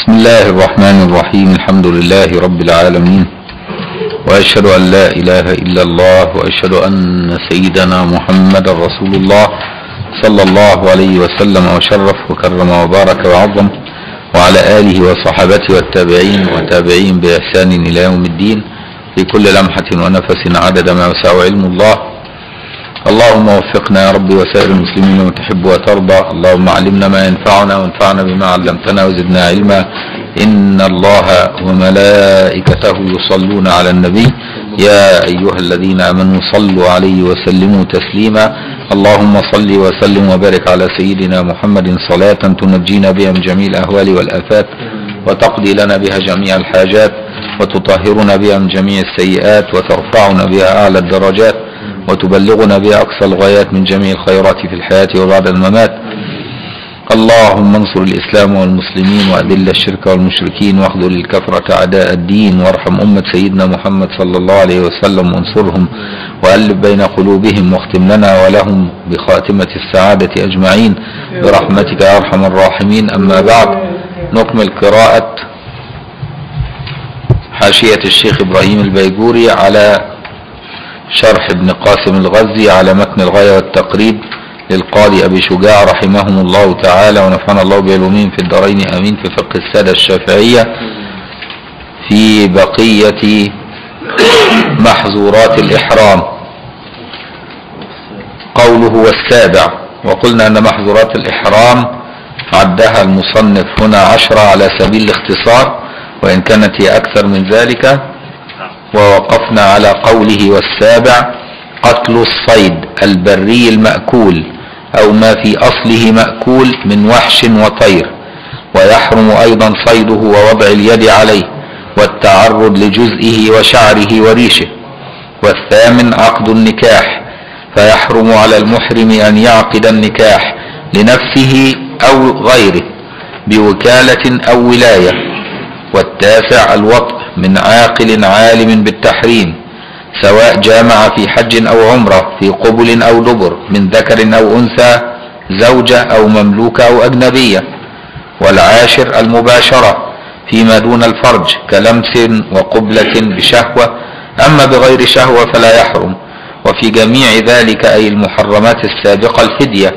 بسم الله الرحمن الرحيم. الحمد لله رب العالمين، وأشهد أن لا إله إلا الله، وأشهد أن سيدنا محمد رسول الله صلى الله عليه وسلم وشرف وكرم وبارك وعظم، وعلى آله وصحابته والتابعين وتابعين بإحسان إلى يوم الدين، في كل لمحة ونفس عدد ما وسع علم الله. اللهم وفقنا يا رب وسائر المسلمين لما تحب وترضى. اللهم علمنا ما ينفعنا وانفعنا بما علمتنا وزدنا علما. إن الله وملائكته يصلون على النبي يا أيها الذين آمنوا صلوا عليه وسلموا تسليما. اللهم صل وسلم وبارك على سيدنا محمد صلاة تنجينا بها من جميع الأهوال والآفات، وتقضي لنا بها جميع الحاجات، وتطهرنا بها من جميع السيئات، وترفعنا بها أعلى الدرجات، وتبلغنا بها أقصى الغايات من جميع الخيرات في الحياة وبعد الممات. اللهم انصر الإسلام والمسلمين، وأذل الشرك والمشركين، واخذل الكفرة أعداء الدين، وارحم أمة سيدنا محمد صلى الله عليه وسلم، وانصرهم وألف بين قلوبهم، واختم لنا ولهم بخاتمة السعادة أجمعين برحمتك يا أرحم الراحمين. أما بعد، نكمل قراءة حاشية الشيخ إبراهيم البيجوري على شرح ابن قاسم الغزي على متن الغاية والتقريب للقاضي أبي شجاع رحمهم الله تعالى، ونفعنا الله بعلومهم في الدارين آمين، في فقه السادة الشافعية، في بقية محظورات الإحرام. قوله والسابع، وقلنا أن محظورات الإحرام عدها المصنف هنا 10 على سبيل الاختصار، وإن كانت هي أكثر من ذلك. ووقفنا على قوله والسابع قتل الصيد البري المأكول أو ما في أصله مأكول من وحش وطير، ويحرم أيضا صيده ووضع اليد عليه والتعرض لجزئه وشعره وريشه. والثامن عقد النكاح، فيحرم على المحرم أن يعقد النكاح لنفسه أو غيره بوكالة أو ولاية. والتاسع الوطء من عاقل عالم بالتحريم، سواء جامع في حج أو عمرة، في قبل أو دبر، من ذكر أو أنثى، زوجة أو مملوكة أو أجنبية. والعاشر المباشرة فيما دون الفرج كلمس وقبلة بشهوة، أما بغير شهوة فلا يحرم. وفي جميع ذلك أي المحرمات السابقة الفدية،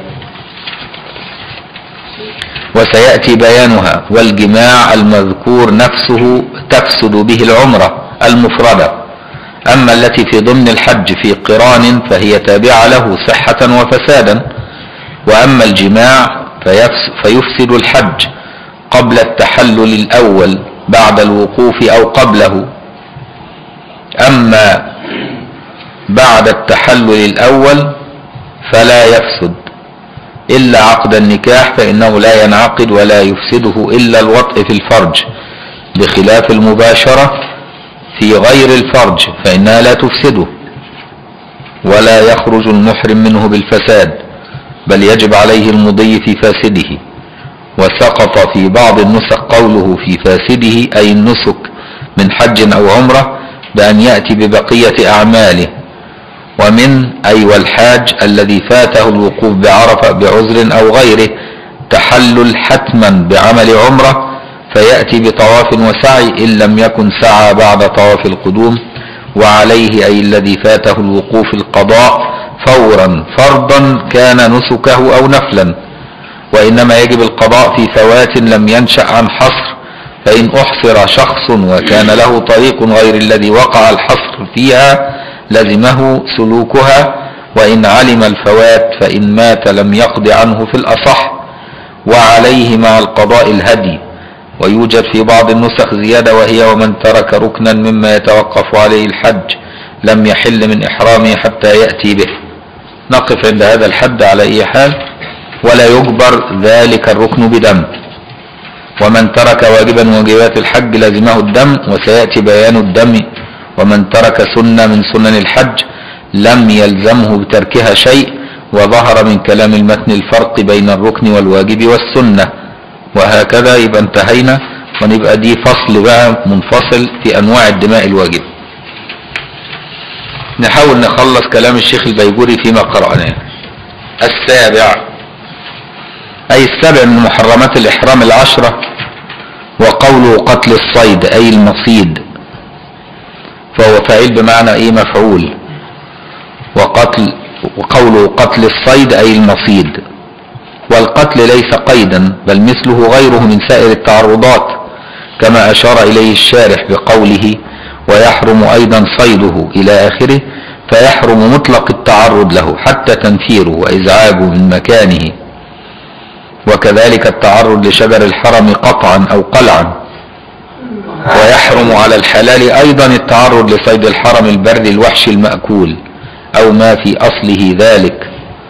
وسيأتي بيانها. والجماع المذكور نفسه تفسد به العمرة المفردة، أما التي في ضمن الحج في قران فهي تابعة له صحة وفسادا. وأما الجماع فيفسد الحج قبل التحلل الأول بعد الوقوف أو قبله. أما بعد التحلل الأول فلا يفسد إلا عقد النكاح، فإنه لا ينعقد ولا يفسده إلا الوطء في الفرج، بخلاف المباشرة في غير الفرج فإنها لا تفسده ولا يخرج المحرم منه بالفساد، بل يجب عليه المضي في فاسده. وسقط في بعض النسخ قوله في فاسده أي النسك من حج أو عمرة بأن يأتي ببقية أعماله. ومن أي والحاج الذي فاته الوقوف بعرفة بعذر أو غيره تحلل حتما بعمل عمرة، فيأتي بطواف وسعي إن لم يكن سعى بعد طواف القدوم. وعليه أي الذي فاته الوقوف القضاء فورا فرضا كان نسكه أو نفلا، وإنما يجب القضاء في فوات لم ينشأ عن حصر. فإن أحصر شخص وكان له طريق غير الذي وقع الحصر فيها لزمه سلوكها، وإن علم الفوات فإن مات لم يقض عنه في الأصح. وعليه مع القضاء الهدي. ويوجد في بعض النسخ زيادة، وهي ومن ترك ركنا مما يتوقف عليه الحج لم يحل من إحرامه حتى يأتي به. نقف عند هذا الحد على أي حال، ولا يجبر ذلك الركن بدم. ومن ترك واجبا من واجبات الحج لزمه الدم، وسيأتي بيان الدم. ومن ترك سنة من سنن الحج لم يلزمه بتركها شيء. وظهر من كلام المتن الفرق بين الركن والواجب والسنة. وهكذا يبقى انتهينا، ونبقى دي فصل بقى منفصل في أنواع الدماء الواجبة. نحاول نخلص كلام الشيخ البيجوري فيما قرأناه. السابع أي السابع من محرمات الإحرام 10، وقول وقوله قتل الصيد أي المصيد، فهو فاعل بمعنى ايه مفعول. وقوله قتل الصيد أي المصيد. والقتل ليس قيدا بل مثله غيره من سائر التعرضات، كما أشار إليه الشارح بقوله ويحرم أيضا صيده إلى آخره، فيحرم مطلق التعرض له حتى تنفيره وإزعاجه من مكانه. وكذلك التعرض لشجر الحرم قطعا أو قلعا. ويحرم على الحلال أيضا التعرض لصيد الحرم البري الوحش المأكول أو ما في أصله ذلك.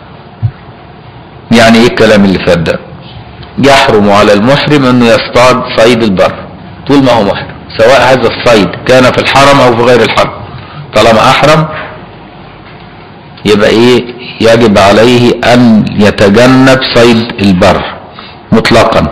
يعني ايه الكلام اللي فات ده؟ يحرم على المحرم انه يصطاد صيد البر طول ما هو محرم، سواء هذا الصيد كان في الحرم او في غير الحرم. طالما احرم يبقى ايه؟ يجب عليه ان يتجنب صيد البر مطلقا.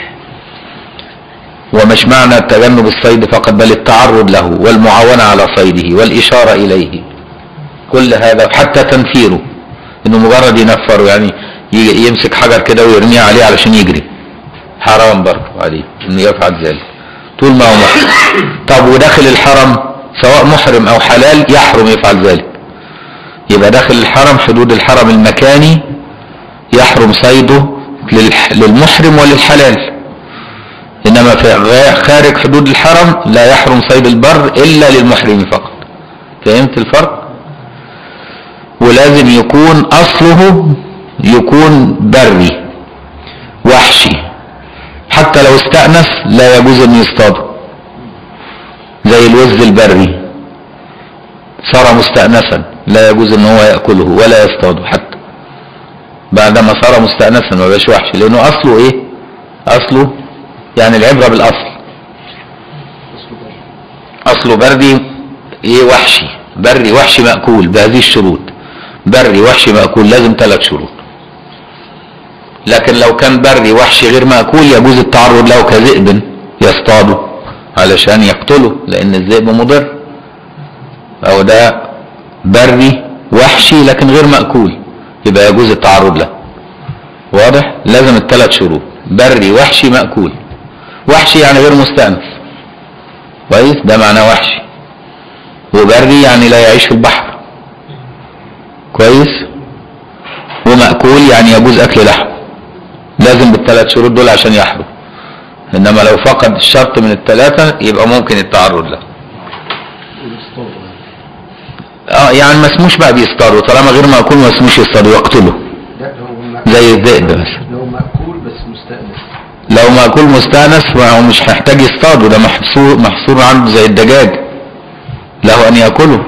ومش معنى تجنب الصيد فقط بل التعرض له والمعاونة على صيده والاشارة اليه، كل هذا حتى تنفيره، انه مجرد ينفره يعني يمسك حجر كده ويرميه عليه علشان يجري، حرام برضه عليه انه يفعل ذلك طول ما هو محرم. طب وداخل الحرم سواء محرم او حلال يحرم يفعل ذلك. يبقى داخل الحرم حدود الحرم المكاني يحرم صيده للمحرم وللحلال، انما في خارج حدود الحرم لا يحرم صيد البر الا للمحرم فقط. فهمت الفرق؟ ولازم يكون اصله يكون بري وحشي، حتى لو استأنس لا يجوز ان يصطاده، زي الوز البري صار مستأنسا لا يجوز ان هو يأكله ولا يصطاده حتى بعدما صار مستأنسا ما بقاش وحشي، لانه اصله ايه؟ اصله يعني العبرة بالاصل. اصله بري ايه؟ وحشي، بري وحشي مأكول بهذه الشروط. بري وحشي مأكول لازم 3 شروط. لكن لو كان بري وحشي غير مأكول يجوز التعرض له كذئب يصطاده علشان يقتله، لان الذئب مضر. او ده بري وحشي لكن غير مأكول يبقى يجوز التعرض له. واضح؟ لازم ال3 شروط، بري وحشي مأكول. وحشي يعني غير مستأنس، كويس؟ ده معناه وحشي. وبري يعني لا يعيش في البحر، كويس؟ ومأكول يعني يجوز اكل لحم. لازم بال3 شروط دول عشان يحرم. انما لو فقد الشرط من ال3 يبقى ممكن التعرض له. يعني ما اسموش بقى بيصطادوا، طالما غير مأكول ما اسموش يصطادوا، يقتلوا زي الذئب مثلا. لو مأكول بس مستأنس، لو مأكول مستأنس هو مش هيحتاج يصطاده، ده محصور عنده زي الدجاج، له ان يأكله.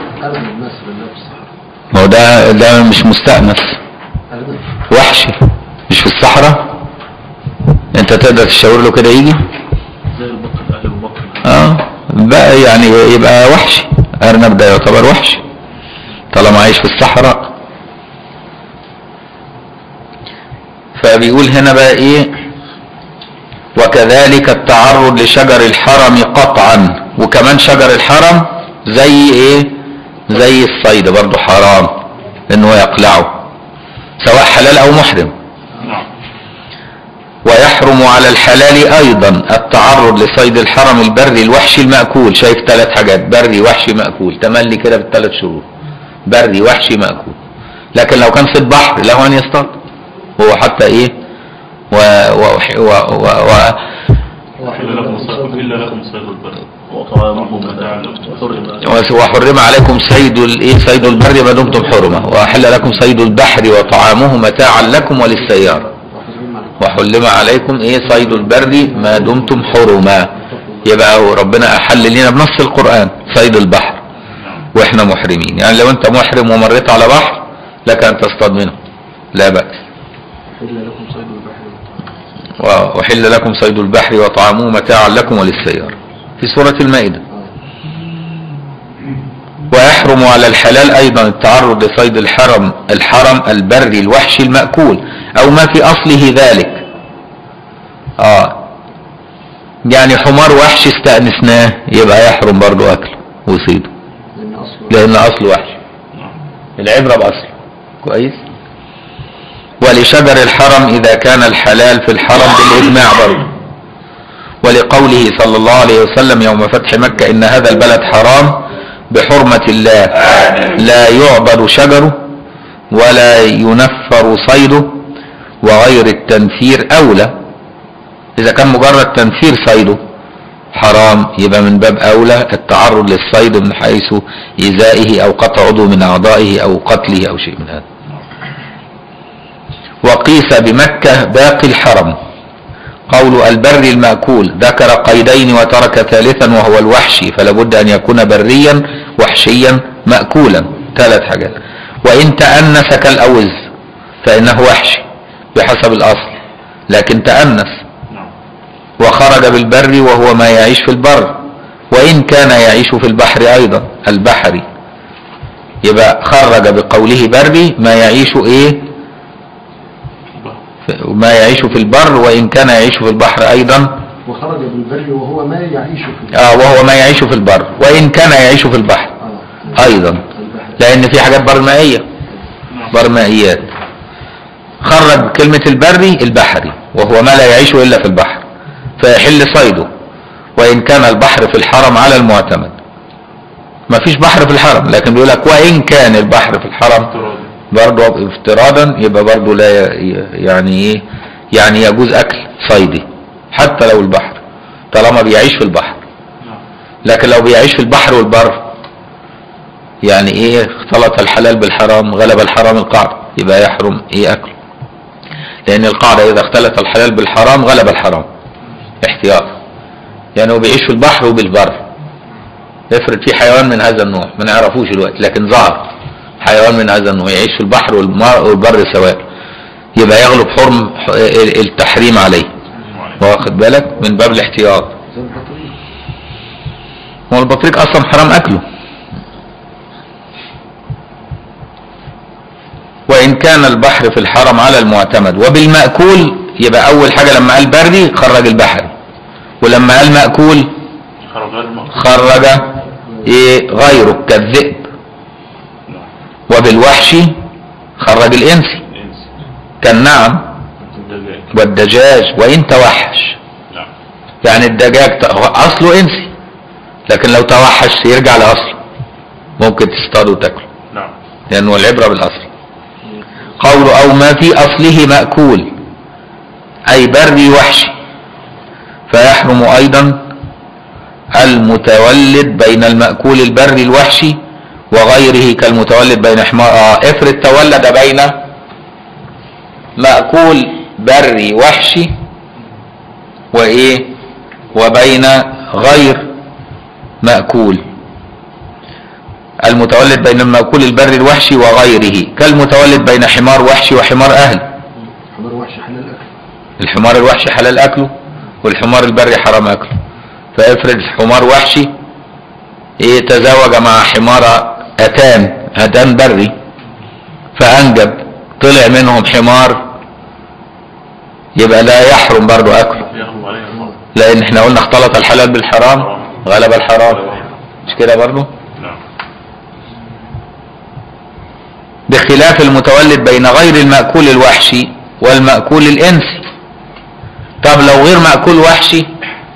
ما هو ده مش مستأنس، وحشي مش في الصحراء. انت تقدر تشاور له كده يجي زي البقر اهل البقر. بقى يعني يبقى وحشي. ارنب ده يعتبر وحشي طالما عايش في الصحراء. فبيقول هنا بقى ايه؟ وكذلك التعرض لشجر الحرم قطعا. وكمان شجر الحرم زي ايه؟ زي الصيد برضو حرام انه يقلعه سواء حلال او محرم. ويحرم على الحلال ايضا التعرض لصيد الحرم البري الوحشي المأكول. شايف 3 حاجات، بري وحشي مأكول، تملي كده بال3 شروط، بري وحشي مأكول. لكن لو كان صيد بحر له ان يصطاد هو حتى ايه؟ إلا لكم صيد البر وطعامه متاعا لكم. وحرم عليكم صيد صيد البر ما دمتم حرمة، وأحل لكم صيد البحر وطعامه متاعا لكم وللسيارة. وحرم عليكم صيد البر ما دمتم حرمة. يبقى ربنا أحل لنا بنص القرآن صيد البحر واحنا محرمين. يعني لو انت محرم ومريت على بحر لك ان تصطاد منه لا بأس. وحل لكم صيد البحر وطعامه متاعا لكم وللسيارة في سورة المائدة. ويحرم على الحلال ايضا التعرض لصيد الحرم البري الوحشي المأكول او ما في اصله ذلك. يعني حمار وحشي استأنسناه يبقى يحرم برضو اكله وصيده لان اصله وحشي، العبرة باصله، كويس؟ ولشجر الحرم اذا كان الحلال في الحرم بالاجماع برضو. ولقوله صلى الله عليه وسلم يوم فتح مكة إن هذا البلد حرام بحرمة الله لا يعبد شجره ولا ينفر صيده وغير التنفير أولى. إذا كان مجرد تنفير صيده حرام يبقى من باب أولى التعرض للصيد من حيث إيذائه أو قطع عضو من أعضائه أو قتله أو شيء من هذا. وقيس بمكة باقي الحرم. قول البر المأكول ذكر قيدين وترك ثالثا وهو الوحشي، فلا بد أن يكون بريا وحشيا مأكولا، 3 حاجات. وإن تأنس كالأوز فإنه وحشي بحسب الأصل لكن تأنس. وخرج بالبر وهو ما يعيش في البر، وإن كان يعيش في البحر أيضا البحري. يبقى خرج بقوله بري ما يعيش ما يعيش في البر وإن كان يعيش في البحر أيضا. وخرج بالبر وهو ما يعيش في البر. وهو ما يعيش في البر وإن كان يعيش في البحر أيضا، لأن في حاجات برمائية برمائيات. خرج كلمة البري البحري وهو ما لا يعيش إلا في البحر فيحل صيده، وإن كان البحر في الحرم على المعتمد. ما فيش بحر في الحرم لكن بيقول لك وإن كان البحر في الحرم برضه افتراضا، يبقى برضه لا يعني يجوز أكل صيدي حتى لو البحر طالما بيعيش في البحر. لكن لو بيعيش في البحر والبر يعني اختلط الحلال بالحرام غلب الحرام القاعدة يبقى يحرم أكله، لأن القاعدة إذا اختلط الحلال بالحرام غلب الحرام احتياط. يعني هو بيعيش في البحر وبالبر. افرض في حيوان من هذا النوع ما نعرفوش دلوقتي لكن ظهر حيوان من هذا النوع يعيش في البحر والبر سواء، يبقى يغلب حرم التحريم عليه، واخد بالك، من باب الاحتياط. هو البطريق اصلا حرام اكله. وان كان البحر في الحرم على المعتمد. وبالمأكول يبقى اول حاجة لما قال بري خرج البحري، ولما قال مأكول خرج غيره كالذئب. وبالوحشي خرج الانسي كالنعم والدجاج وان توحش. يعني الدجاج اصله انسي لكن لو توحش يرجع لاصله ممكن تصطاده وتاكله لانه العبرة بالاصل. قوله او ما في اصله مأكول اي بري وحشي، فيحرم ايضا المتولد بين المأكول البري الوحشي وغيره كالمتولد بين حمار. افرض تولد بين مأكول بري وحشي وبين غير مأكول. المتولد بين المأكول البري الوحشي وغيره كالمتولد بين حمار وحشي وحمار أهل. حمار وحشي حلال أكله. الحمار الوحشي حلال أكله والحمار البري حرام أكله. فافرض حمار وحشي تزاوج مع حمار أتان بري فأنجب طلع منهم حمار، يبقى لا يحرم برضه أكله لأن احنا قلنا اختلط الحلال بالحرام غلب الحرام، مش كده برضه؟ بخلاف المتولد بين غير المأكول الوحشي والمأكول الإنسي. طب لو غير مأكول وحشي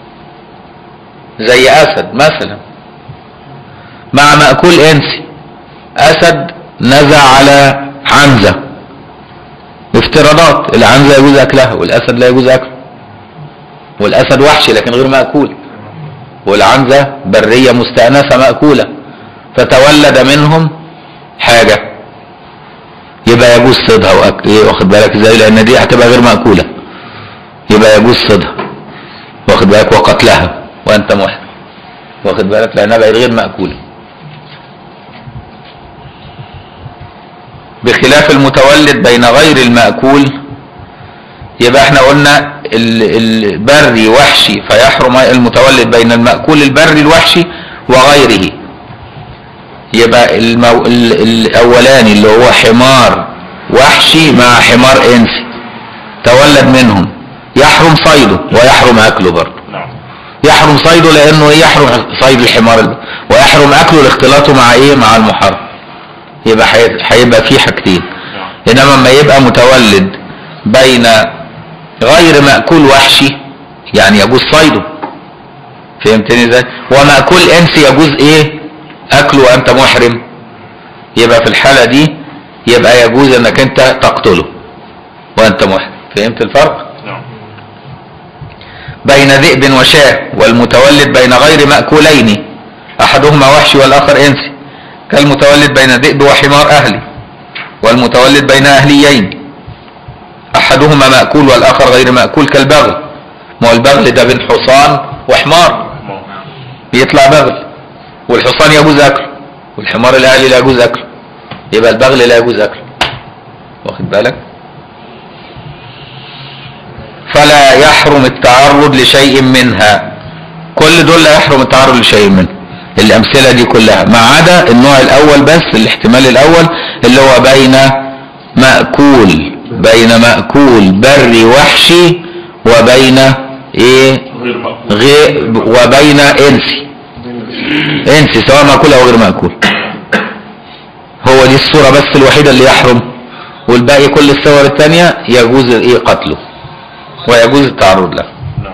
زي أسد مثلا مع مأكول إنسي، أسد نزع على عنزة، افتراضات، العنزة يجوز أكلها والأسد لا يجوز أكله، والأسد وحشي لكن غير مأكول، والعنزة برية مستأنسة مأكولة، فتولد منهم حاجة يبقى يجوز صيدها واخد بالك ازاي، لأن دي هتبقى غير مأكولة يبقى يجوز صيدها واخد بالك وقتلها وأنت محرم واخد بالك لأنها بقت غير مأكولة. بخلاف المتولد بين غير المأكول، يبقى احنا قلنا البري وحشي فيحرم المتولد بين المأكول البري الوحشي وغيره. يبقى الاولاني اللي هو حمار وحشي مع حمار انسي تولد منهم يحرم صيده ويحرم اكله برضه. يحرم صيده لانه يحرم صيد الحمار ويحرم اكله لاختلاطه مع المحرم. يبقى هيبقى فيه حاجتين. انما لما يبقى متولد بين غير مأكول وحشي يعني يجوز صيده فهمتني ازاي؟ ومأكول انسي يجوز ايه اكله وانت محرم، يبقى في الحالة دي يبقى يجوز انك انت تقتله وانت محرم. فهمت الفرق؟ نعم. بين ذئب وشاة، والمتولد بين غير مأكولين احدهما وحشي والاخر انسي، كالمتولد بين ذئب وحمار اهلي، والمتولد بين اهليين احدهما مأكول والاخر غير مأكول، كالبغل. ما هو البغل ده بين حصان وحمار بيطلع بغل، والحصان يجوز اكله والحمار الاهلي لا يجوز اكله، يبقى البغل لا يجوز اكله. واخد بالك؟ فلا يحرم التعرض لشيء منها، كل دول لا يحرم التعرض لشيء منها، الامثله دي كلها ما عدا النوع الاول بس، الاحتمال الاول اللي هو بين مأكول بري وحشي وبين ايه وبين انسي سواء مأكول او غير مأكول. هو دي الصورة بس الوحيدة اللي يحرم، والباقي كل الصور الثانية يجوز ايه قتله ويجوز التعرض له.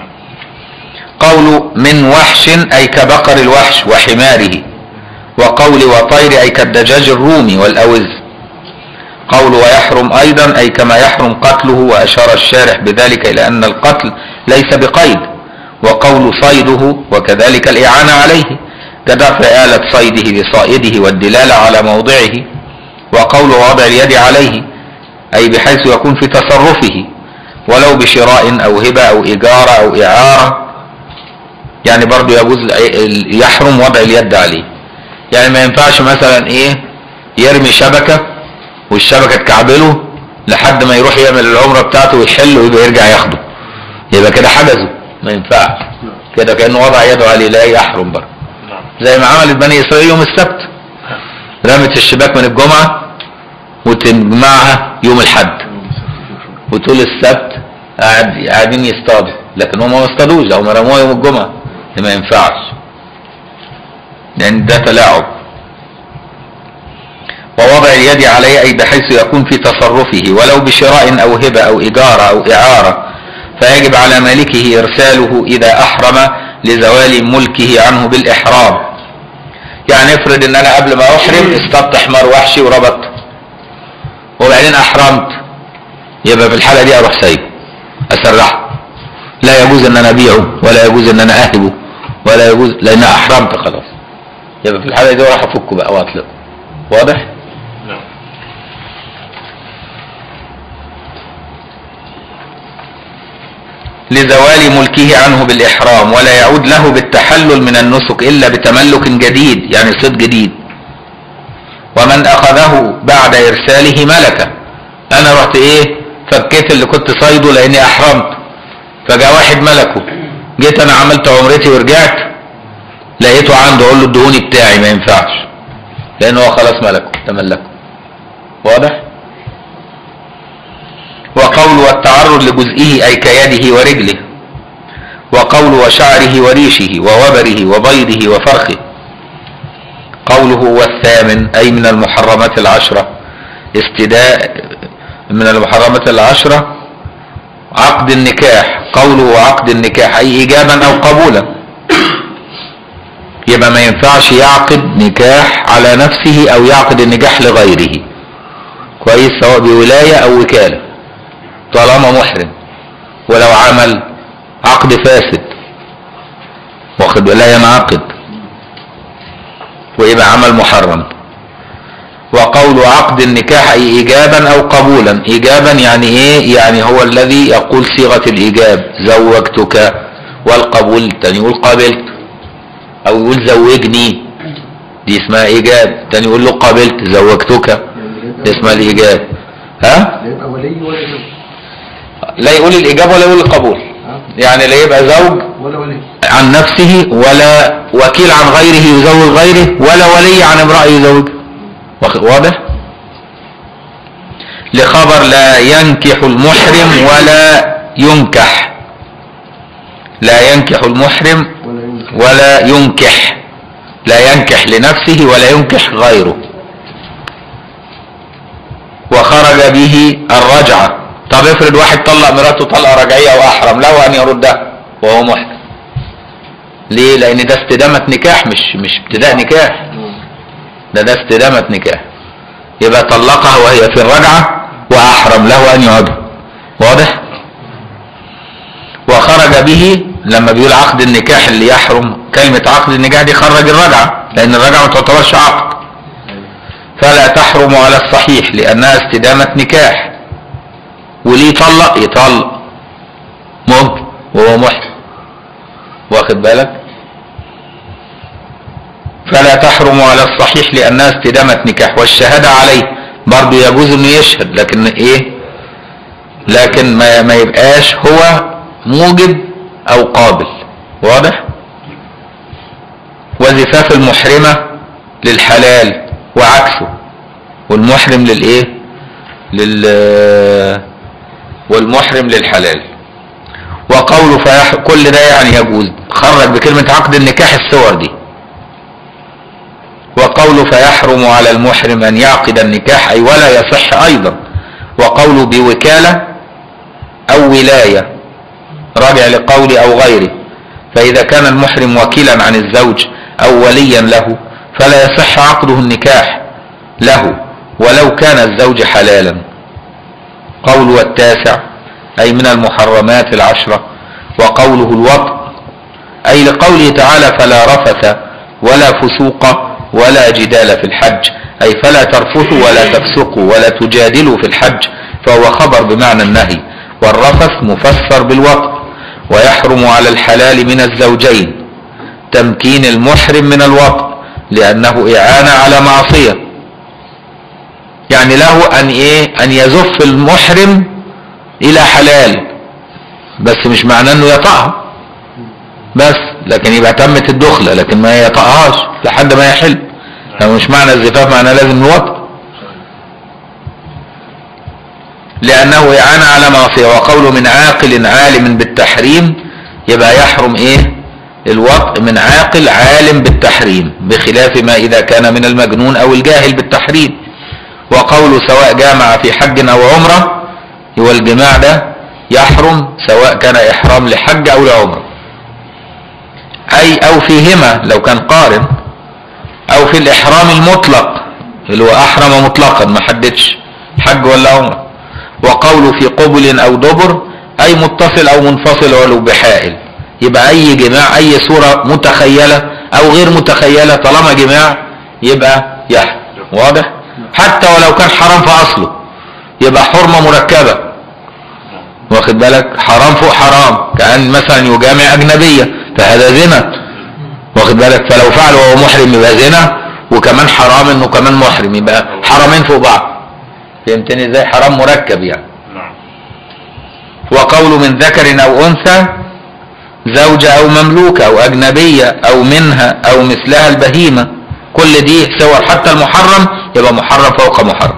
قول من وحش اي كبقر الوحش وحماره، وقول وطير اي كالدجاج الرومي والاوز. قول ويحرم ايضا اي كما يحرم قتله، واشار الشارح بذلك الى ان القتل ليس بقيد. وقول صيده وكذلك الاعانة عليه كدفع آلة صيده بصائده والدلالة على موضعه. وقول وضع اليد عليه اي بحيث يكون في تصرفه ولو بشراء او هبة او اجارة او اعارة، يعني برضو يجوز يحرم وضع اليد عليه. يعني ما ينفعش مثلا ايه يرمي شبكة والشبكة تكعبله لحد ما يروح يعمل العمرة بتاعته ويحل ويبقى يرجع ياخده، يبقى كده حجزه، ما ينفعش كده، كأنه وضع يده عليه، لا يحرم برضه. زي ما عملت بني اسرائيل يوم السبت، رمت الشباك من الجمعة وتجمعها يوم الحد، وطول السبت قاعدين يصطادوا، لكن هم ما اصطادوش، او ما رموها يوم الجمعة، ما ينفعش لان ده تلاعب. ووضع اليد عليه اي بحيث يكون في تصرفه ولو بشراء او هبة او اجارة او اعارة، فيجب على مالكه ارساله اذا احرم لزوال ملكه عنه بالاحرام. يعني افرض ان انا قبل ما احرم اصطدت حمار وحشي وربطته وبعدين احرمت، يبقى في الحالة دي اروح سايبه اسرحه، لا يجوز ان انا ابيعه ولا يجوز ان انا اهبه ولا يجوز، لان احرمت خلاص، يبقى في الحالة دي راح افكه بقى واطلقه. واضح؟ لزوال ملكه عنه بالإحرام، ولا يعود له بالتحلل من النسك إلا بتملك جديد، يعني صيد جديد. ومن أخذه بعد إرساله ملكه، أنا رحت إيه فكيت اللي كنت صيده لأني أحرمت، فجاء واحد ملكه، جيت أنا عملت عمرتي ورجعت لقيته عنده، أقول له الدهوني بتاعي، ما ينفعش لأنه هو خلاص ملكه تملكه. واضح؟ وقول والتعرض لجزئه أي كيده ورجله، وقول وشعره وريشه ووبره وبيضه وفرخه. قوله والثامن أي من المحرمات العشرة، استداء من المحرمات العشرة عقد النكاح. قوله عقد النكاح أي إيجابا أو قبولا، يبقى ما ينفعش يعقد نكاح على نفسه أو يعقد النكاح لغيره، كويس، سواء بولاية أو وكالة، طالما محرم. ولو عمل عقد فاسد واخد لا ينعقد ويبقى عمل محرم. وقول عقد النكاح أي إيجابا أو قبولا. إيجابا يعني إيه؟ يعني هو الذي يقول صيغة الإيجاب زوجتك، والقبول تاني يقول قابلت، أو يقول زوجني، دي اسمها إيجاب. تاني يقول له قابلت زوجتك، دي اسمها الإيجاب. ها؟ يبقى ولي ولا زوج؟ لا يقول الإيجاب ولا يقول القبول، يعني لا يبقى زوج ولا ولي عن نفسه، ولا وكيل عن غيره يزوج غيره، ولا ولي عن امرأة يزوج. واضح؟ لخبر لا ينكح المحرم ولا ينكح، لا ينكح المحرم ولا ينكح، لا ينكح لنفسه ولا ينكح غيره. وخرج به الرجعة. طب افرض واحد طلق مراته طلقة رجعية واحرم له ان يردها وهو محرم، ليه؟ لان ده استدامة نكاح مش ابتداء نكاح، ده استدامة نكاح. يبقى طلقها وهي في الرجعة واحرم له ان يعودها. واضح؟ وخرج به لما بيقول عقد النكاح اللي يحرم، كلمة عقد النكاح دي خرج الرجعة، لان الرجعة ما تعتبرش عقد. فلا تحرم على الصحيح لانها استدامة نكاح. وليه يطلق ممكن وهو محرم. واخد بالك؟ فلا تحرم على الصحيح لانها استدامة نكاح. والشهادة عليه برضو يجوز انه يشهد، لكن ايه؟ لكن ما يبقاش هو موجب او قابل. واضح؟ وزفاف المحرمة للحلال وعكسه، والمحرم للايه؟ والمحرم للحلال. وقوله كل ده يعني يجوز. خرج بكلمة عقد النكاح الصور دي. وقوله فيحرم على المحرم ان يعقد النكاح اي ولا يصح ايضا. وقوله بوكالة او ولاية راجع لقول او غيره. فاذا كان المحرم وكيلا عن الزوج او وليا له فلا يصح عقده النكاح له ولو كان الزوج حلالا. قوله التاسع اي من المحرمات العشرة. وقوله الوطء اي لقوله تعالى فلا رفث ولا فسوق ولا جدال في الحج، اي فلا ترفثوا ولا تفسقوا ولا تجادلوا في الحج، فهو خبر بمعنى النهي. والرفث مفسر بالوطء. ويحرم على الحلال من الزوجين تمكين المحرم من الوطء لانه اعانة على معصية. يعني له ان يزف المحرم الى حلال، بس مش معناه انه يطأها بس، لكن يبقى تمت الدخلة لكن ما يطأهاش لحد ما يحل. يعني مش معنى الزفاف معناه لازم الوطء، لانه اعانة على معصية. وقوله من عاقل عالم بالتحريم يبقى يحرم الوطء من عاقل عالم بالتحريم، بخلاف ما اذا كان من المجنون او الجاهل بالتحريم. وقوله سواء جامع في حج او عمرة، هو الجماع ده يحرم سواء كان احرام لحج او لعمرة، اي او فيهما لو كان قارن، او في الاحرام المطلق اللي هو احرم مطلقا ما حددش حج ولا عمرة. وقوله في قبل او دبر اي متصل او منفصل ولو بحائل. يبقى اي جماع اي صورة متخيلة او غير متخيلة طالما جماع يبقى يحرم. واضح؟ حتى ولو كان حرام في اصله يبقى حرمة مركبة. واخد بالك؟ حرام فوق حرام، كأن مثلا يجامع اجنبية فهذا زنا. واخد بالك؟ فلو فعل وهو محرم يبقى زنا، وكمان حرام انه كمان محرم، يبقى حرامين فوق بعض. فهمتني ازاي؟ حرام مركب يعني. وقول من ذكر او انثى زوجة او مملوكة او اجنبية او منها او مثلها البهيمة، كل دي صور. حتى المحرم يبقى محرم فوق محرم.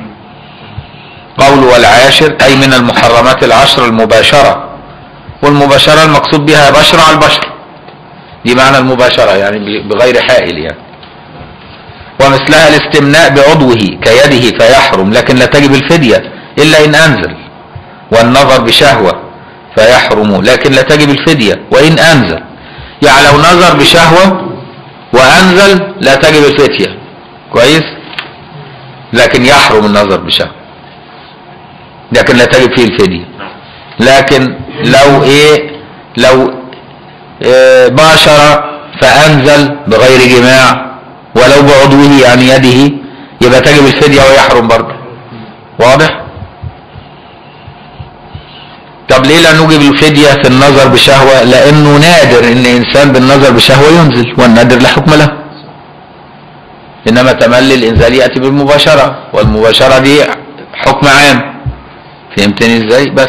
قول والعاشر اي من المحرمات العشر المباشرة. والمباشرة المقصود بها بشرة على البشر، دي معنى المباشرة يعني بغير حائل يعني. ومثلها الاستمناء بعضوه كيده فيحرم، لكن لا تجب الفدية الا ان انزل. والنظر بشهوة فيحرم لكن لا تجب الفدية وان انزل. يعني لو نظر بشهوة وانزل لا تجب الفدية، كويس، لكن يحرم النظر بشهوة لكن لا تجب فيه الفدية. لكن لو باشر فانزل بغير جماع ولو بعضوه يعني يده يبقى تجب الفدية ويحرم برضه. واضح؟ طب ليه لا نوجب الفدية في النظر بشهوة؟ لانه نادر ان انسان بالنظر بشهوة ينزل، والنادر لا حكم له. انما تملي الانزال يأتي بالمباشرة، والمباشرة دي حكم عام. فهمتني ازاي؟ بس.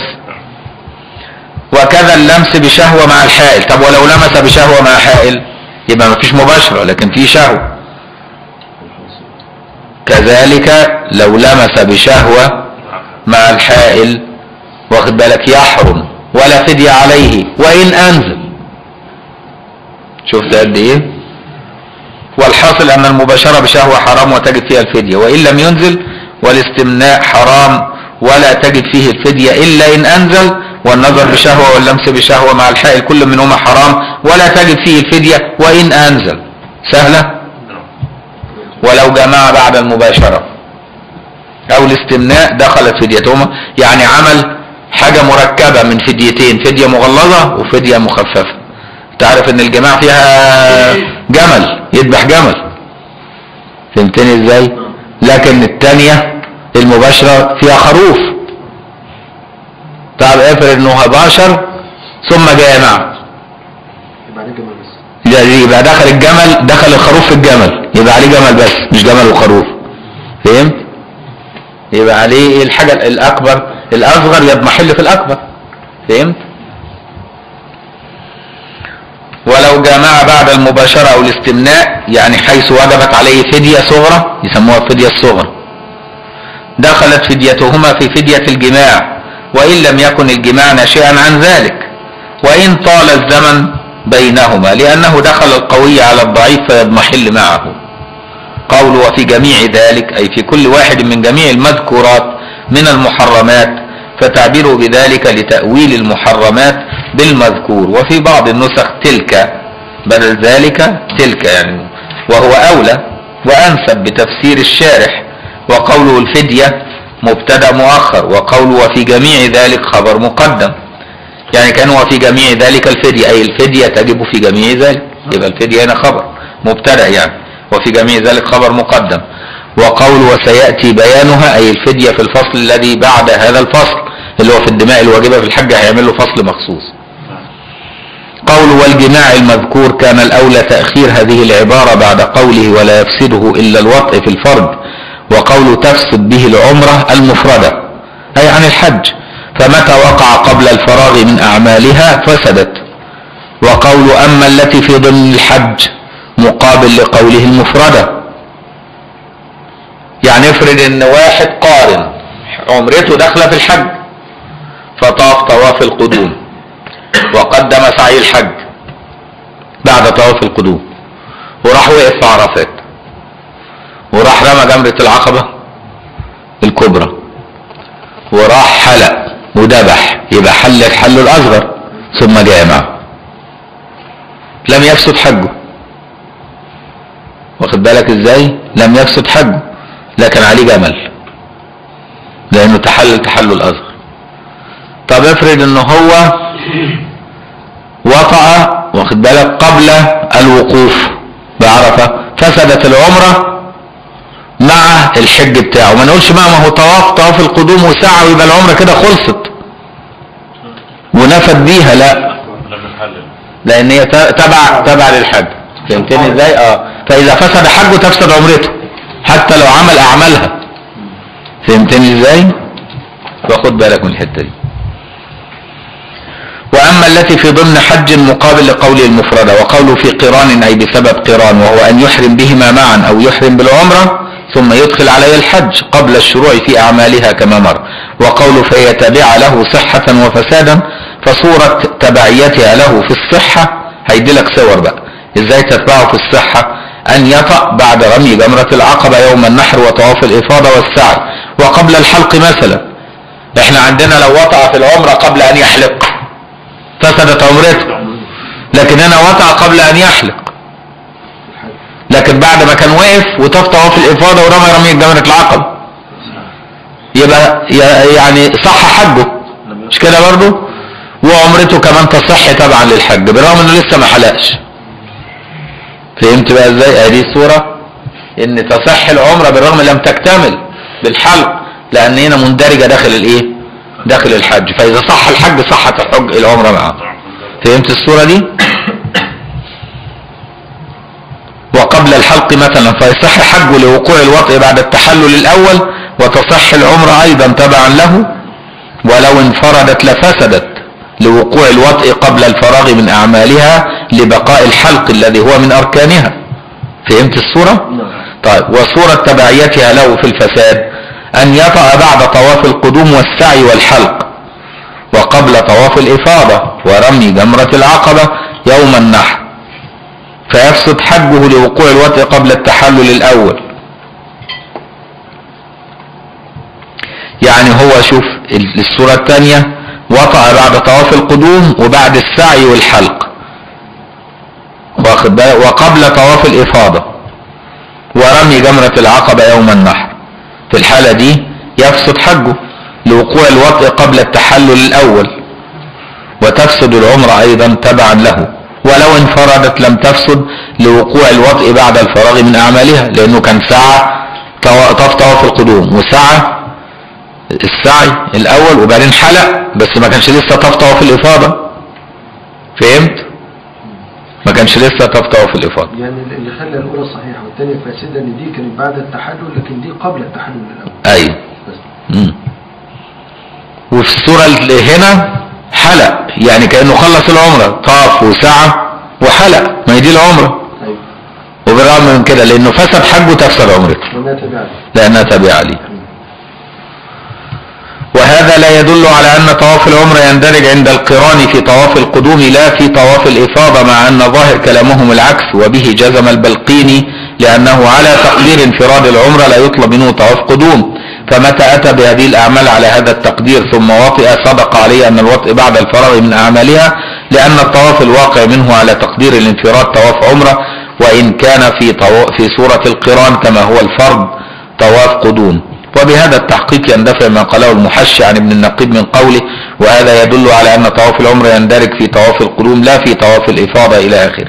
وكذا اللمس بشهوة مع الحائل. طب ولو لمس بشهوة مع حائل يبقى ما فيش مباشرة لكن في شهوة. كذلك لو لمس بشهوة مع الحائل واخد بالك يحرم ولا فدية عليه وإن أنزل. شفت قد إيه؟ والحاصل أن المباشرة بشهوة حرام وتجد فيها الفدية، وإن لم ينزل. والاستمناء حرام ولا تجد فيه الفدية إلا إن أنزل. والنظر بشهوة واللمس بشهوة مع الحائل كل منهما حرام ولا تجب فيه الفدية وإن أنزل، سهلة. ولو جمع بعد المباشرة أو الاستمناء دخلت فديتهما، يعني عمل حاجة مركبة من فديتين، فدية مغلظة وفدية مخففة. تعرف ان الجماع فيها جمل، يذبح جمل، فهمتني ازاي؟ لكن الثانية المباشرة فيها خروف. طب افرض انه باشر ثم جامع، يبقى عليه جمل بس، يبقى دخل الجمل، دخل الخروف في الجمل، يبقى عليه جمل بس مش جمل وخروف، فهمت؟ يبقى عليه الحاجة الأكبر، الأصغر يضمحل في الأكبر، فهمت؟ ولو جامع بعد المباشرة أو الاستمناء، يعني حيث وجبت عليه فدية صغرى يسموها الفدية الصغرى، دخلت فديتهما في فدية الجماع وإن لم يكن الجماع ناشئا عن ذلك، وإن طال الزمن بينهما، لأنه دخل القوي على الضعيف فيضمحل معه. قول وفي جميع ذلك أي في كل واحد من جميع المذكورات من المحرمات، فتعبيره بذلك لتأويل المحرمات بالمذكور، وفي بعض النسخ تلك بدل ذلك تلك يعني، وهو أولى وأنسب بتفسير الشارح. وقوله الفدية مبتدأ مؤخر، وقوله وفي جميع ذلك خبر مقدم، يعني كان وفي جميع ذلك الفدية أي الفدية تجب في جميع ذلك، يبقى الفدية هنا خبر مبتدأ يعني، وفي جميع ذلك خبر مقدم. وقول وسيأتي بيانها أي الفدية في الفصل الذي بعد هذا الفصل اللي هو في الدماء الواجبة في الحج، هيعمل له فصل مخصوص. قول والجماع المذكور كان الأولى تأخير هذه العبارة بعد قوله ولا يفسده إلا الوطء في الفرج، وقول تفسد به العمرة المفردة أي عن الحج، فمتى وقع قبل الفراغ من أعمالها فسدت. وقول أما التي في ضمن الحج مقابل لقوله المفردة، يعني افرض ان واحد قارن عمرته داخله في الحج فطاف طواف القدوم وقدم سعي الحج بعد طواف القدوم، وراح وقف في عرفات وراح رمى جمرة العقبة الكبرى وراح حلق وذبح، يبقى حل الحل الأصغر ثم جامع، لم يفسد حجه، واخد بالك ازاي؟ لم يفسد حجه، لكن عليه جمل لانه تحلل الاصغر. طب افرض ان هو وطأ واخد بالك قبل الوقوف بعرفة، فسدت العمرة مع الحج بتاعه، ما نقولش بقى ما هو طواف القدوم وسعى ويبقى العمرة كده خلصت ونفد بيها، لا، لان هي تبع للحج، فهمتني ازاي؟ فاذا فسد حجه تفسد عمرته حتى لو عمل اعمالها، فهمتني ازاي؟ فخد بالك من الحته دي. واما التي في ضمن حج مقابل لقوله المفردة، وقوله في قران اي بسبب قران، وهو ان يحرم بهما معا او يحرم بالعمرة ثم يدخل عليه الحج قبل الشروع في اعمالها كما مر. وقوله فهي تابعة له صحة وفسادا، فصورة تبعيتها له في الصحة هيديلك صور بقى ازاي تتبعه في الصحة، ان يطأ بعد رمي جمرة العقبة يوم النحر وطواف الافاضة والسعي، وقبل الحلق مثلا. احنا عندنا لو وطأ في العمرة قبل ان يحلق فسدت عمرته، لكن هنا وطأ قبل ان يحلق، لكن بعد ما كان واقف وطاف طواف الافاضة ورمي جمرة العقبة يبقى يعني صح حجه، مش كده برضه؟ وعمرته كمان تصح تبعا للحج بالرغم انه لسه ما حلقش. فهمت بقى ازاي؟ ادي الصورة ان تصح العمرة بالرغم لم تكتمل بالحلق، لان هنا مندرجة داخل الايه؟ داخل الحج، فاذا صح الحج صحت العمرة معه. فهمت الصورة دي؟ وقبل الحلق مثلا فيصح حجه لوقوع الوطء بعد التحلل الاول، وتصح العمرة ايضا تبعا له، ولو انفردت لفسدت لوقوع الوطء قبل الفراغ من اعمالها لبقاء الحلق الذي هو من اركانها. فهمت الصورة؟ طيب. وصورة تبعيتها له في الفساد ان يطأ بعد طواف القدوم والسعي والحلق وقبل طواف الافاضة ورمي جمرة العقبة يوم النحر، فيفسد حجه لوقوع الوطء قبل التحلل الاول. يعني هو شوف الصورة الثانية وطأ بعد طواف القدوم وبعد السعي والحلق، واخد بالك، وقبل طواف الإفاضة ورمي جمرة العقبة يوم النحر، في الحالة دي يفسد حجه لوقوع الوطء قبل التحلل الأول، وتفسد العمرة أيضا تبعا له، ولو انفردت لم تفسد لوقوع الوطء بعد الفراغ من أعمالها، لأنه كان سعى طواف القدوم وسعى السعي الأول وبعدين حلق، بس ما كانش لسه طواف الإفاضة. فهمت؟ ما كانش لسه طواف الإفاضة. يعني اللي خلى الأولى صحيحة والثانية فاسدة إن دي كانت بعد التحلل، لكن دي قبل التحلل الأول. أيوه. وفي الصورة اللي هنا حلق، يعني كأنه خلص العمرة، طاف وسعى وحلق، ما هي دي العمرة. أيوه. وبالرغم من كده لأنه فسد حجه تفسد عمرته. لأنها تابعة ليه. وهذا لا يدل على أن طواف العمرة يندرج عند القران في طواف القدوم لا في طواف الإفاضة، مع أن ظاهر كلامهم العكس، وبه جزم البلقيني، لأنه على تقدير انفراد العمرة لا يطلب منه طواف قدوم، فمتى أتى بهذه الأعمال على هذا التقدير ثم وطئ صدق عليه أن الوطئ بعد الفراغ من أعمالها، لأن الطواف الواقع منه على تقدير الانفراد طواف عمرة، وإن كان في صورة القران كما هو الفرض طواف قدوم. وبهذا التحقيق يندفع ما قاله المحشي عن ابن النقيب من قوله وهذا يدل على أن طواف العمرة يندرج في طواف القدوم لا في طواف الإفاضة إلى آخره.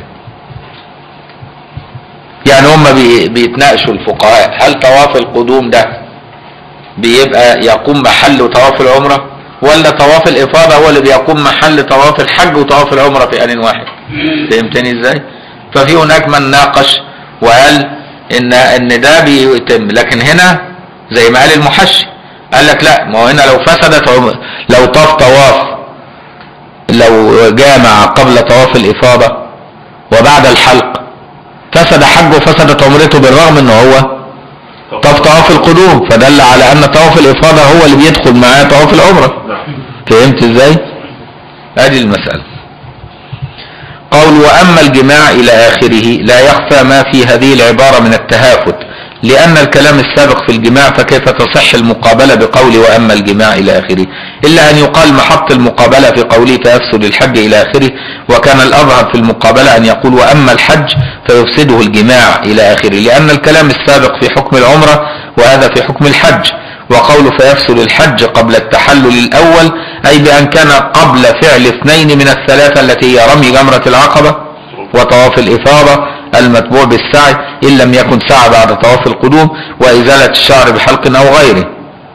يعني هم بيتناقشوا الفقهاء هل طواف القدوم ده بيبقى يقوم محل طواف العمرة، ولا طواف الإفاضة هو اللي بيقوم محل طواف الحج وطواف العمرة في آن واحد. فهمتني ازاي؟ ففي هناك من ناقش وقال ان ده بيتم، لكن هنا زي ما قال المحشي قال لك لا، ما هو هنا لو فسدت لو طاف طواف، لو جامع قبل طواف الإفاضة وبعد الحلق فسد حجه وفسدت عمرته، بالرغم ان هو طواف القدوم، فدل على ان طواف الإفاضة هو اللي بيدخل معاه طواف العمرة. فهمت ازاي؟ ادي المسألة. قول وأما الجماع إلى آخره لا يخفى ما في هذه العبارة من التهافت، لأن الكلام السابق في الجماع فكيف تصح المقابلة بقول وأما الجماع إلى آخره، إلا أن يقال محط المقابلة في قوله فيفسد الحج إلى آخره، وكان الأظهر في المقابلة أن يقول وأما الحج فيفسده الجماع إلى آخره، لأن الكلام السابق في حكم العمرة وهذا في حكم الحج. وقول فيفسد الحج قبل التحلل الأول أي بأن كان قبل فعل اثنين من الثلاثة التي هي رمي جمرة العقبة وطواف الإفاضة المتبوع بالسعي، إن لم يكن سعى بعد طواف القدوم، وإزالة الشعر بحلق أو غيره،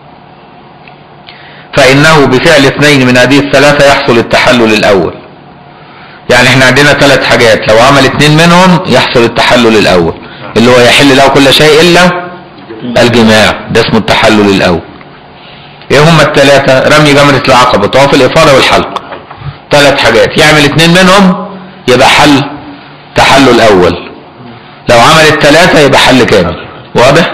فإنه بفعل اثنين من هذه الثلاثة يحصل التحلل الأول. يعني احنا عندنا ثلاث حاجات، لو عمل اثنين منهم يحصل التحلل الأول، اللي هو يحل له كل شيء إلا الجماع، ده اسمه التحلل الأول. ايه هم الثلاثة؟ رمي جمرة العقبة، طواف الإفاضة، والحلق. ثلاث حاجات، يعمل اثنين منهم يبقى حل تحلل أول، لو عمل الثلاثة يبقى حل كامل. واضح؟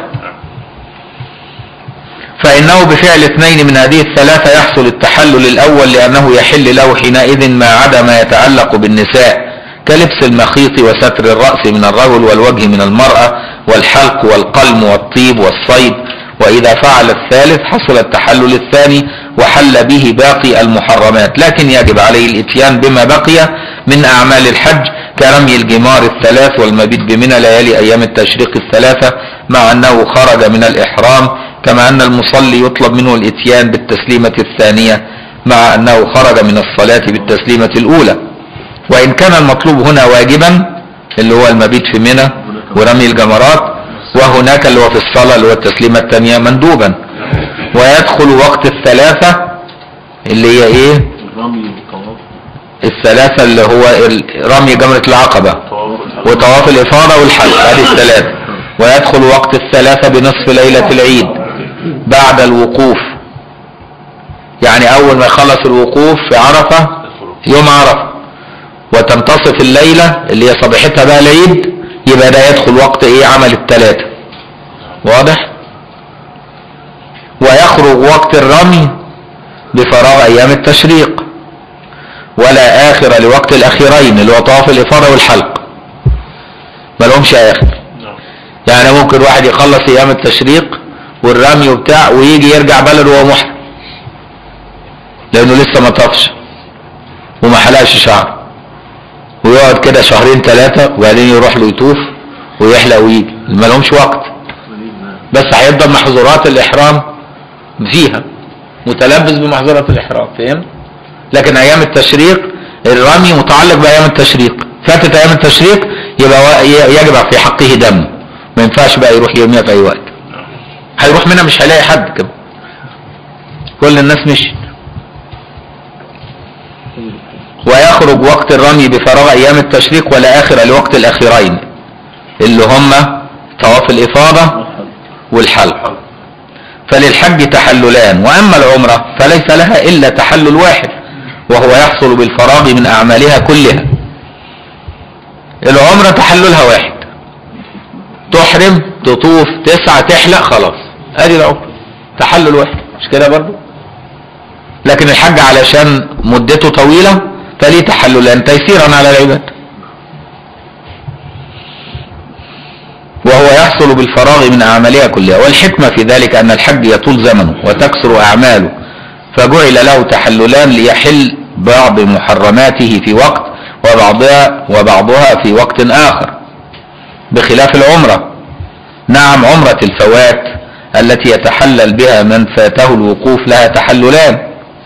فإنه بفعل اثنين من هذه الثلاثة يحصل التحلل الأول، لأنه يحل له حينئذ ما عدا ما يتعلق بالنساء كلبس المخيط وستر الرأس من الرجل والوجه من المرأة والحلق والقلم والطيب والصيد، وإذا فعل الثالث حصل التحلل الثاني وحل به باقي المحرمات، لكن يجب عليه الاتيان بما بقي من أعمال الحج كرمي الجمار الثلاث والمبيت بمنى ليالي أيام التشريق الثلاثة، مع أنه خرج من الإحرام، كما أن المصلي يطلب منه الاتيان بالتسليمة الثانية مع أنه خرج من الصلاة بالتسليمة الأولى. وإن كان المطلوب هنا واجبا اللي هو المبيت في منى ورمي الجمرات، وهناك اللي هو في الصلاة اللي هو التسليمة الثانية مندوبا، ويدخل وقت الثلاثة اللي هي ايه؟ الثلاثة اللي هو رمي جمرة العقبة وطواف الإفاضة والحج، هذه الثلاثة. ويدخل وقت الثلاثة بنصف ليلة العيد بعد الوقوف، يعني أول ما يخلص الوقوف في عرفة يوم عرفة وتنتصف الليلة اللي هي صبيحتها بقى العيد، يبقى ده يدخل وقت ايه؟ عمل الثلاثة. واضح؟ ويخرج وقت الرمي بفراغ أيام التشريق، ولا آخر لوقت الأخيرين اللي هو طواف الإفاضة والحلق، ما لهمش آخر. يعني ممكن واحد يخلص أيام التشريق والرمي وبتاع ويجي يرجع بلده وهو محرم، لأنه لسه ما طافش وما حلقش شعر، ويقعد يقعد كده شهرين ثلاثة وبعدين يروح له يطوف ويحلق ويجي، ما لهمش وقت. بس هيفضل محظورات الإحرام فيها، متلبس بمحظورات الإحرام، فهم؟ لكن أيام التشريق الرمي متعلق بأيام التشريق، فاتت أيام التشريق يبقى يجب في حقه دم، ما ينفعش بقى يروح يرميها في أي وقت. هيروح منها مش هيلاقي حد كده، كل الناس مشيت. ويخرج وقت الرمي بفراغ أيام التشريق ولا آخر لوقت الأخيرين اللي هم طواف الإفاضة والحلق. فللحج تحللان، وأما العمرة فليس لها إلا تحلل واحد وهو يحصل بالفراغ من أعمالها كلها. العمرة تحللها واحد، تحرم تطوف تسعى تحلق خلاص، ادي العمرة تحلل واحد، مش كده برضو؟ لكن الحج علشان مدته طويلة فليه تحللان تيسيرا على العباد. وهو يحصل بالفراغ من أعمالها كلها، والحكمة في ذلك أن الحج يطول زمنه وتكثر أعماله، فجعل له تحللان ليحل بعض محرماته في وقت وبعضها في وقت آخر، بخلاف العمرة. نعم عمرة الفوات التي يتحلل بها من فاته الوقوف لها تحللان.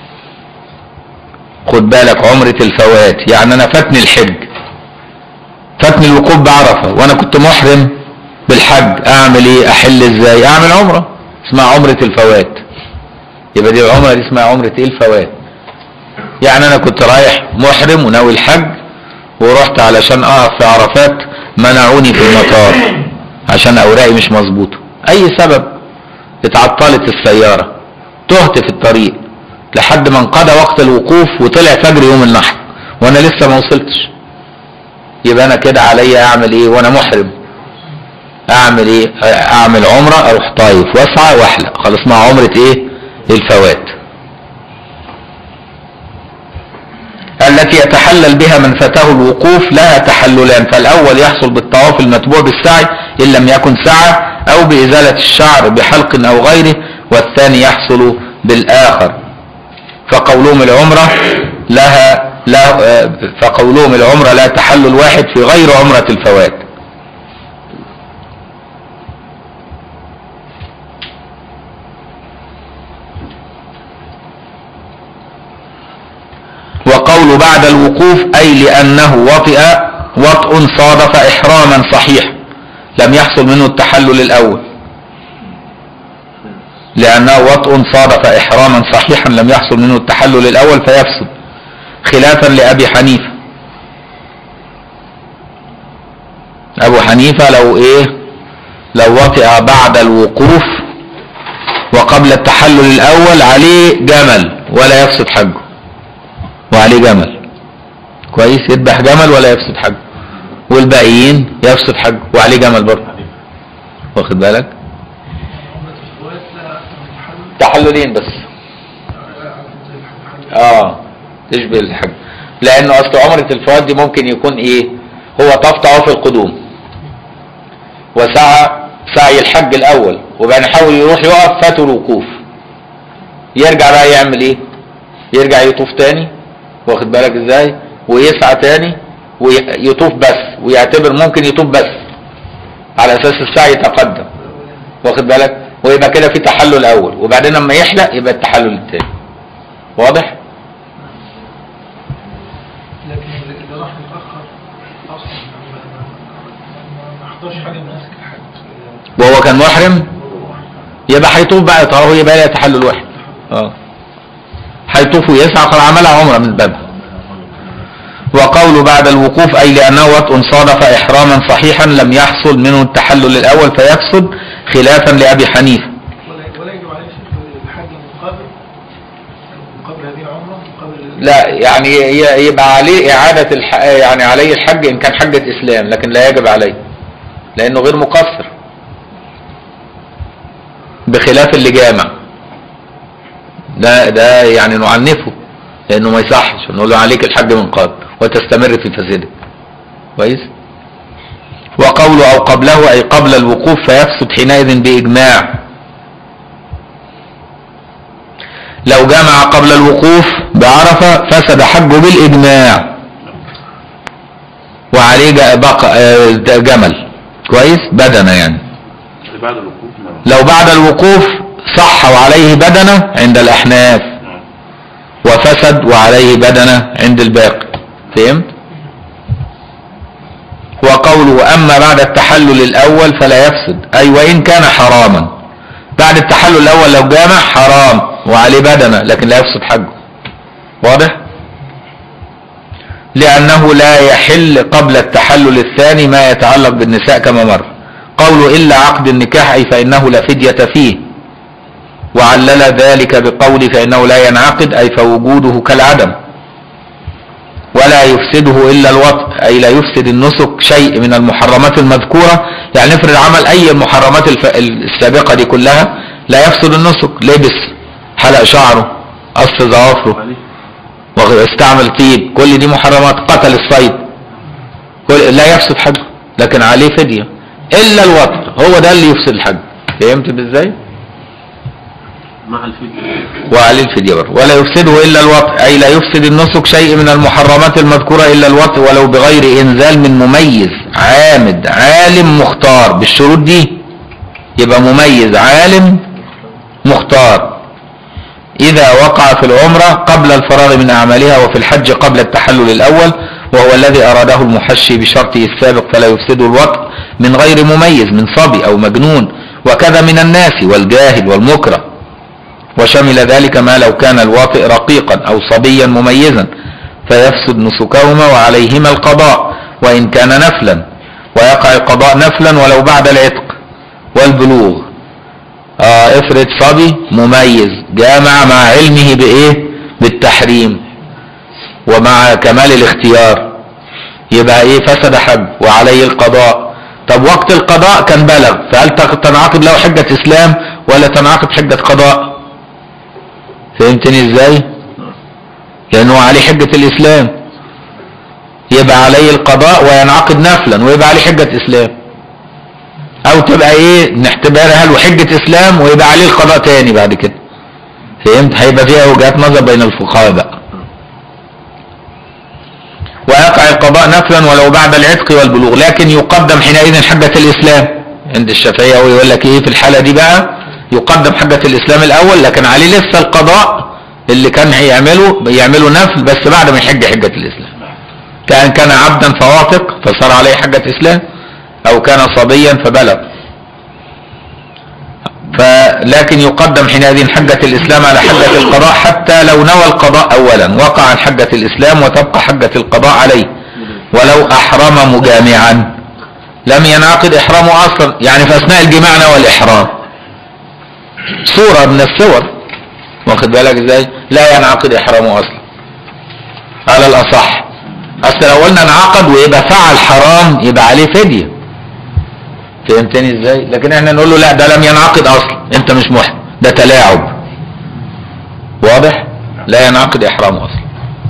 خد بالك، عمرة الفوات يعني أنا فاتني الحج، فاتني الوقوف بعرفة وأنا كنت محرم بالحج، أعمل إيه؟ أحل إزاي؟ أعمل عمرة اسمها عمرة الفوات. يبقى دي العمرة دي اسمها عمرة إيه؟ الفوات. يعني أنا كنت رايح محرم وناوي الحج ورحت علشان أقف في عرفات، منعوني في المطار عشان أوراقي مش مظبوطة، أي سبب، اتعطلت السيارة، تهت في الطريق لحد ما انقضى وقت الوقوف وطلع فجر يوم النحر وأنا لسه ما وصلتش. يبقى أنا كده عليا أعمل إيه وأنا محرم؟ أعمل إيه؟ أعمل عمرة، أروح طايف وأسعى وأحلق، خلاص مع عمرة إيه؟ الفوات التي يتحلل بها من فاته الوقوف لها تحللان. فالأول يحصل بالطواف المتبوع بالسعي إن لم يكن سعى، أو بإزالة الشعر بحلق أو غيره، والثاني يحصل بالآخر. فقولهم العمرة لا تحلل واحد في غير عمرة الفوات. وقول بعد الوقوف أي لأنه وطء صادف إحراما صحيح لم يحصل منه التحلل الأول، لأنه وطء صادف إحراما صحيحا لم يحصل منه التحلل الأول فيفسد، خلافا لأبي حنيفة. أبو حنيفة لو وطئ بعد الوقوف وقبل التحلل الأول عليه جمل ولا يفسد حجه، وعليه جمل كويس، يذبح جمل ولا يفسد حجه، والباقيين يفسد حجه وعليه جمل برضه، واخد بالك؟ تحللين بس تشبه الحج، لانه اصل عمرة الفوات دي ممكن يكون هو طواف القدوم وسعي الحج الاول وبعدين حاول يروح يقف فاته الوقوف، يرجع بقى يعمل ايه؟ يرجع يطوف تاني، واخد بالك ازاي؟ ويسعى تاني ويطوف بس، ويعتبر ممكن يطوف بس على اساس السعي يتقدم، واخد بالك؟ ويبقى كده في تحلل اول، وبعدين لما يحلق يبقى التحلل الثاني. واضح؟ لكن اللي راح متاخر اصلا ما حضرش حاجه من مناسك الحج وهو كان محرم، يبقى هيطوف بقى طهاره، يبقى لها تحلل واحد. هيطوف ويسعى، قد عملها عمره من بابها. وقول بعد الوقوف أي لأنه وطء صادف إحراما صحيحا لم يحصل منه التحلل الأول فيفسد، خلافا لأبي حنيفة. ولا يجب عليه الحج من قبل هذه العمرة؟ لا، يعني يبقى عليه إعادة يعني عليه الحج إن كان حجة إسلام، لكن لا يجب عليه لأنه غير مقصر، بخلاف اللي جامع ده يعني نعنفه، لأنه ما يصحش نقول له عليك الحج من قبل وتستمر في فساده. كويس؟ وقوله أو قبله أي قبل الوقوف فيفسد حينئذ بإجماع. لو جمع قبل الوقوف بعرفة فسد حجه بالإجماع، وعليه جمل كويس بدنة يعني. بعد الوقوف لو بعد الوقوف صح وعليه بدنة عند الأحناف، وفسد وعليه بدنة عند الباقي. فهمت؟ وقوله أما بعد التحلل الأول فلا يفسد، أي وإن كان حراما. بعد التحلل الأول لو جامع حرام وعليه بدنة لكن لا يفسد حجه. واضح؟ لأنه لا يحل قبل التحلل الثاني ما يتعلق بالنساء كما مر. قوله إلا عقد النكاح أي فإنه لا فدية فيه، وعلل ذلك بقول فإنه لا ينعقد أي فوجوده كالعدم. ولا يفسده إلا الوطء أي لا يفسد النسك شيء من المحرمات المذكورة. يعني نفرض عمل أي المحرمات السابقة دي كلها لا يفسد النسك، لبس، حلق شعره، قص ظوافره، واستعمل طيب، كل دي محرمات، قتل الصيد، لا يفسد حجه لكن عليه فدية إلا الوطء، هو ده اللي يفسد الحج. فهمت ازاي؟ مع الفدية وعليه الفدية برضه. ولا يفسده إلا الوطء أي لا يفسد النسك شيء من المحرمات المذكورة إلا الوطء ولو بغير إنزال من مميز عامد عالم مختار. بالشروط دي يبقى مميز عالم مختار. إذا وقع في العمرة قبل الفراغ من أعمالها وفي الحج قبل التحلل الأول، وهو الذي أراده المحشي بشرطه السابق، فلا يفسده الوطء من غير مميز من صبي أو مجنون، وكذا من الناس والجاهل والمكره. وشمل ذلك ما لو كان الواطئ رقيقا أو صبيا مميزا فيفسد نسكهما وعليهما القضاء وإن كان نفلا، ويقع القضاء نفلا ولو بعد العتق والبلوغ. افرض صبي مميز جامع مع علمه بإيه؟ بالتحريم ومع كمال الاختيار، يبقى إيه؟ فسد حج وعليه القضاء. طب وقت القضاء كان بلغ، فهل تنعقد له حجة إسلام ولا تنعقد حجة قضاء؟ فهمتني ازاي؟ لانه عليه حجة الاسلام، يبقى عليه القضاء وينعقد نفلا ويبقى عليه حجة اسلام، او تبقى ايه؟ نعتبرها له حجة اسلام ويبقى عليه القضاء تاني بعد كده. فهمت؟ هيبقى فيها وجهات نظر بين الفقهاء بقى. ويقع القضاء نفلا ولو بعد العتق والبلوغ، لكن يقدم حينئذ حجة الاسلام عند الشافعية. ويقول لك ايه في الحالة دي بقى؟ يقدم حجة الإسلام الأول، لكن عليه لسه القضاء اللي كان يعمله نفل بس بعد ما يحج حجة الإسلام. كان عبدا فواثق فصار عليه حجة إسلام، أو كان صبيا فبلغ، لكن يقدم حينئذ حجة الإسلام على حجة القضاء حتى لو نوى القضاء أولا وقع عن حجة الإسلام وتبقى حجة القضاء عليه. ولو أحرم مجامعا لم ينعقد إحرامه أصلا، يعني في أثناء الجماع نوى الإحرام، صورة من الصور، واخد بالك ازاي؟ لا ينعقد احرامه اصلا على الاصح. اصل لو قلنا انعقد ويبقى فعل حرام يبقى عليه فدية. فهمتني ازاي؟ لكن احنا نقول له لا ده لم ينعقد اصلا، انت مش محرم، ده تلاعب. واضح؟ لا ينعقد احرامه اصلا،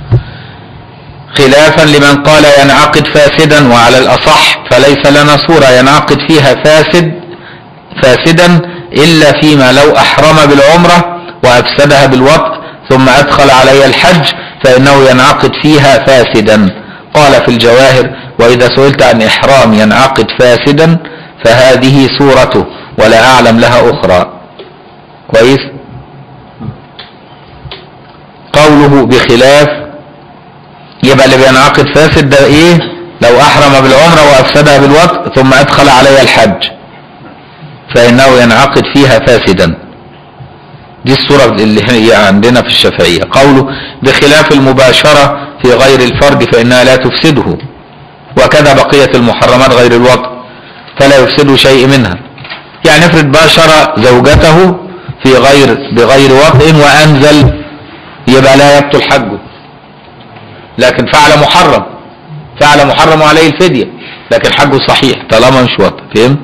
خلافا لمن قال ينعقد فاسدا. وعلى الاصح فليس لنا صورة ينعقد فيها فاسدا إلا فيما لو أحرم بالعمرة وأفسدها بالوطء ثم أدخل علي الحج فإنه ينعقد فيها فاسدا. قال في الجواهر: وإذا سئلت عن إحرام ينعقد فاسدا فهذه صورته ولا أعلم لها أخرى. كويس؟ قوله بخلاف، يبقى اللي بينعقد فاسد ده إيه؟ لو أحرم بالعمرة وأفسدها بالوطء ثم أدخل علي الحج فإنه ينعقد فيها فاسدا. دي الصورة اللي هي عندنا في الشافعية. قوله بخلاف المباشرة في غير الفرد فإنها لا تفسده، وكذا بقية المحرمات غير الوطء فلا يفسد شيء منها. يعني افرض باشر زوجته بغير وطء وأنزل، يبقى لا يبطل حجه، لكن فعل محرم عليه الفدية، لكن حجه صحيح طالما مش وطء. فهمت؟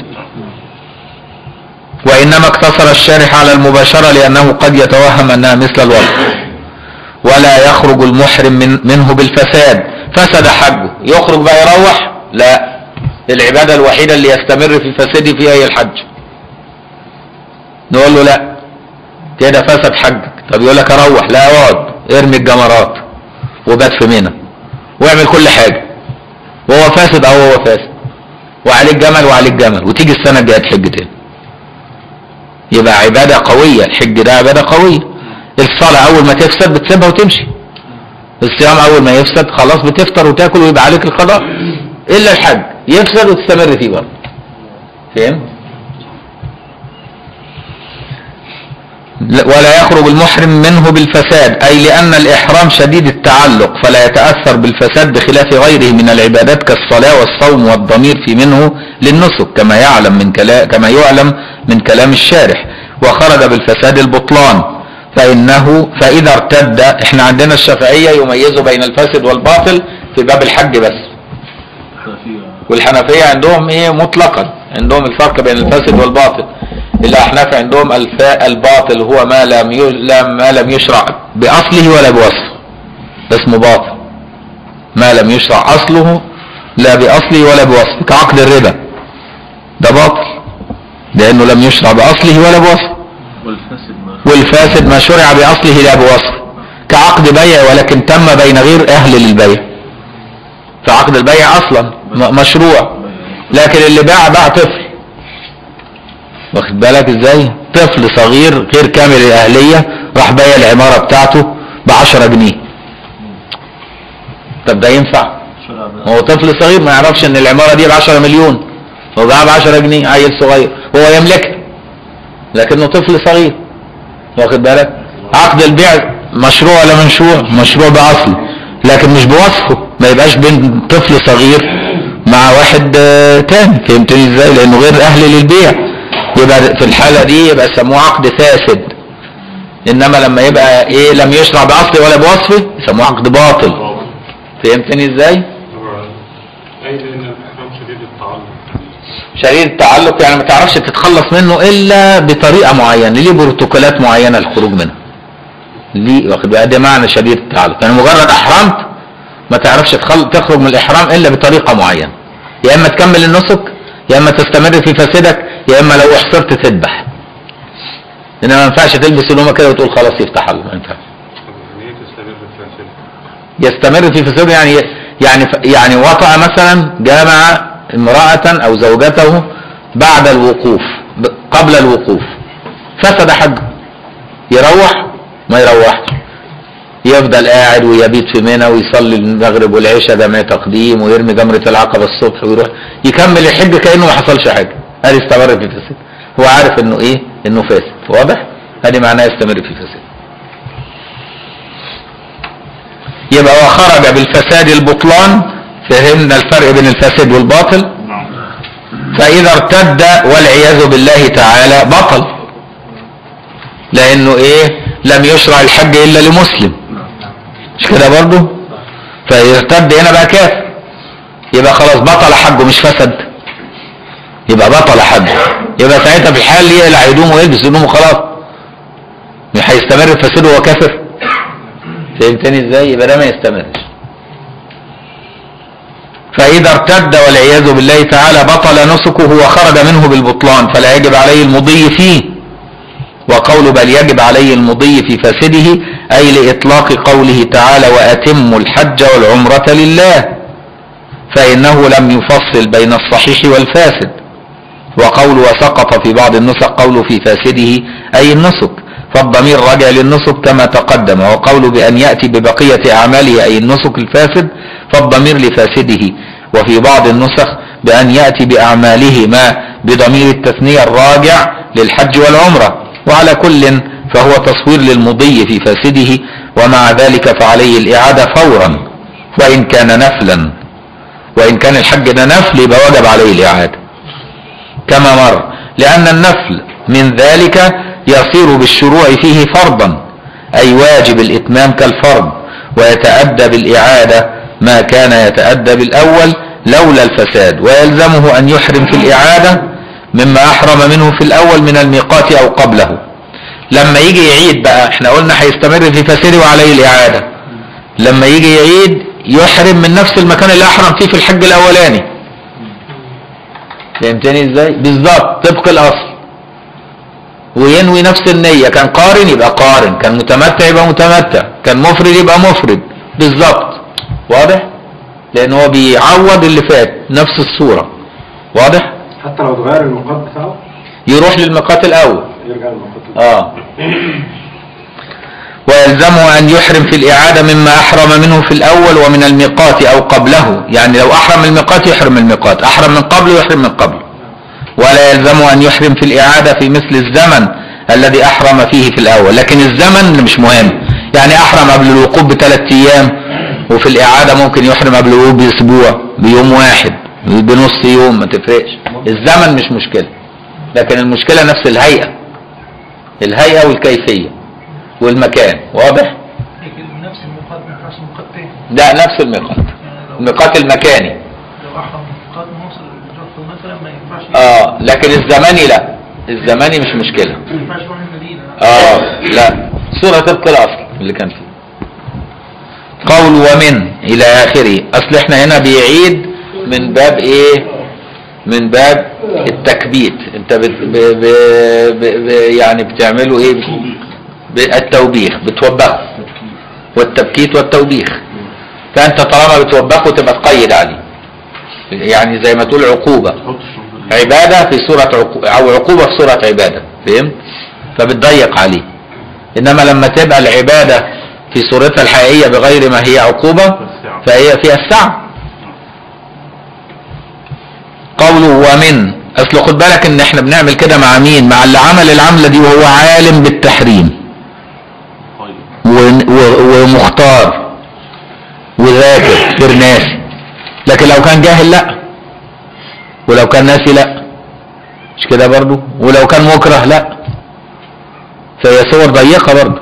وإنما اقتصر الشارح على المباشرة لأنه قد يتوهم أنها مثل الوطء، ولا يخرج المحرم منه بالفساد. فسد حجه يخرج بقى يروح؟ لا، العبادة الوحيدة اللي يستمر في فساده فيها هي الحج. نقول له لا كده فسد حجك. طب يقول لك اروح؟ لا، اقعد ارمي الجمرات وبات في منى واعمل كل حاجة، وهو فاسد او هو فاسد، وعليك جمل وعليك جمل، وتيجي السنة الجاية تحج تاني. يبقى عبادة قوية، الحج ده عبادة قوية. الصلاة اول ما تفسد بتسيبها وتمشي. الصيام اول ما يفسد خلاص بتفطر وتاكل ويبقى عليك القضاء. الا الحج يفسد وتستمر فيه برضه. فهم؟ ولا يخرج المحرم منه بالفساد، أي لأن الإحرام شديد التعلق فلا يتأثر بالفساد بخلاف غيره من العبادات كالصلاة والصوم، والضمير في منه للنسك كما يعلم من كلام الشارح. وخرج بالفساد البطلان فإذا ارتد، احنا عندنا الشافعية يميزوا بين الفاسد والباطل في باب الحج بس، والحنفية عندهم ايه مطلقا، عندهم الفرق بين الفاسد والباطل. الأحناف عندهم الباطل هو ما لم يشرع بأصله ولا بوصفه، اسمه باطل. ما لم يشرع أصله لا بأصله ولا بوصفه، كعقد الربا ده باطل لأنه لم يشرع بأصله ولا بوصفه. والفاسد ما شرع بأصله لا بوصفه، كعقد بيع ولكن تم بين غير أهل للبيع، فعقد البيع أصلا مشروع، لكن اللي باع طفل، واخد بالك ازاي؟ طفل صغير غير كامل الأهلية راح بايع العمارة بتاعته ب10 جنيه. طب ده ينفع؟ هو طفل صغير ما يعرفش ان العمارة دي ب10 مليون، هو باع ب10 جنيه، عيل صغير هو يملكها لكنه طفل صغير، واخد بالك؟ عقد البيع مشروع ولا منشوع؟ مشروع بأصله لكن مش بوصفه، ما يبقاش بين طفل صغير مع واحد تاني. فهمتني ازاي؟ لانه غير اهل للبيع، يبقى في الحالة دي يبقى سموه عقد فاسد. انما لما يبقى ايه لم يشرع باصله ولا بوصفه يسموه عقد باطل. فهمتني ازاي؟ اي لان الاحرام شديد التعلق. شديد التعلق يعني ما تعرفش تتخلص منه الا بطريقة معينة، ليه بروتوكولات معينة للخروج منها. ليه واخد بقى ده معنى شديد التعلق، يعني مجرد احرمت ما تعرفش تخرج من الاحرام الا بطريقة معينة، يا اما تكمل النسك يا اما تستمر في فاسدك يا اما لو احصرت تذبح. انما ما ينفعش تلبس الهدوم كده وتقول خلاص يفتح الله، ما ينفعش. يستمر في فاسده يعني وطأ مثلا جامع امرأة او زوجته بعد الوقوف قبل الوقوف فسد حجه، يروح ما يروحش، يفضل قاعد ويبيت في منى ويصلي المغرب والعشاء جمع تقديم ويرمي جمرة العقبة الصبح ويروح يكمل الحج كأنه ما حصلش حاجة، هذه استمر في فساد. هو عارف انه ايه؟ انه فاسد. واضح؟ هذه معناه يستمر في فساد. يبقى وخرج بالفساد البطلان، فهمنا الفرق بين الفاسد والباطل. فإذا ارتد والعياذ بالله تعالى بطل، لأنه إيه؟ لم يشرع الحج إلا لمسلم، مش كده برضه؟ فإذا ارتد هنا بقى كافر، يبقى خلاص بطل حجه مش فسد، يبقى بطل حجه، يبقى ساعتها في الحال يقلع هدومه ويلبس هدومه خلاص، مش هيستمر في فساده وهو كافر. فهمتني ازاي؟ يبقى ده ما يستمرش. فإذا ارتد والعياذ بالله تعالى بطل نسكه وخرج منه بالبطلان، فلا يجب عليه المضي فيه. وقول بل يجب عليه المضي في فاسده أي لإطلاق قوله تعالى وأتموا الحج والعمرة لله، فإنه لم يفصل بين الصحيح والفاسد. وقول وسقط في بعض النسخ قوله في فاسده أي النسك، فالضمير راجع للنسك كما تقدم. وقول بأن يأتي ببقية أعماله أي النسك الفاسد فالضمير لفاسده. وفي بعض النسخ بأن يأتي بأعماله بضمير التثنية الراجع للحج والعمرة. وعلى كل فهو تصوير للمضي في فاسده، ومع ذلك فعليه الإعادة فورا وإن كان نفلا، وإن كان الحج ده نفل يبقى وجب عليه الإعادة كما مر، لأن النفل من ذلك يصير بالشروع فيه فرضا أي واجب الإتمام كالفرض، ويتأدى بالإعادة ما كان يتأدى بالأول لولا الفساد، ويلزمه أن يحرم في الإعادة مما أحرم منه في الأول من الميقات أو قبله. لما يجي يعيد بقى احنا قلنا هيستمر في فساده وعليه الإعادة، لما يجي يعيد يحرم من نفس المكان اللي أحرم فيه في الحج الأولاني. فهمتني ازاي؟ بالظبط طبق الأصل، وينوي نفس النية. كان قارن يبقى قارن، كان متمتع يبقى متمتع، كان مفرد يبقى مفرد بالظبط. واضح؟ لان هو بيعوض اللي فات نفس الصورة. واضح؟ حتى لو اتغير الميقات بتاعه يروح للميقات الاول. يرجع للميقات ويلزمه ان يحرم في الاعادة مما احرم منه في الاول ومن الميقات او قبله، يعني لو احرم الميقات يحرم الميقات، احرم من قبله يحرم من قبله. ولا يلزمه ان يحرم في الاعادة في مثل الزمن الذي احرم فيه في الاول، لكن الزمن مش مهم، يعني احرم قبل الوقوف ب3 ايام وفي الاعادة ممكن يحرم قبل الوقوف باسبوع، بيوم واحد، بنص يوم، ما تفرقش. الزمن مش مشكلة، لكن المشكلة نفس الهيئة والكيفية والمكان. واضح؟ نفس الميقات ما ينفعش ميقات تاني. لا، نفس الميقات، الميقات المكاني. لو احرم ميقات مصر مثلا ما ينفعش. لكن الزماني لا، الزماني مش مشكلة. ما ينفعش يروح المدينة. لا، صورة طبق الاصل اللي كان فيه. قول ومن الى اخره. اصل احنا هنا بيعيد من باب ايه؟ من باب التكبيت. انت يعني بتعملوا ايه؟ التوبيخ، بتوبخه، والتبكيت والتوبيخ. فانت طالما بتوبخه تبقى تقيد عليه، يعني زي ما تقول عقوبة عبادة في صورة او عقوبة في صورة عبادة. فهمت؟ فبتضيق عليه. انما لما تبقى العبادة في صورتها الحقيقية بغير ما هي عقوبة فهي فيها السعة. قوله ومن، اصل خد بالك ان احنا بنعمل كده مع مين؟ مع اللي عمل العملة دي وهو عالم بالتحريم ومختار وذاكر غير ناسي. لكن لو كان جاهل لا، ولو كان ناسي لا، مش كده برضو؟ ولو كان مكره لا، فهي صور ضيقة برضو.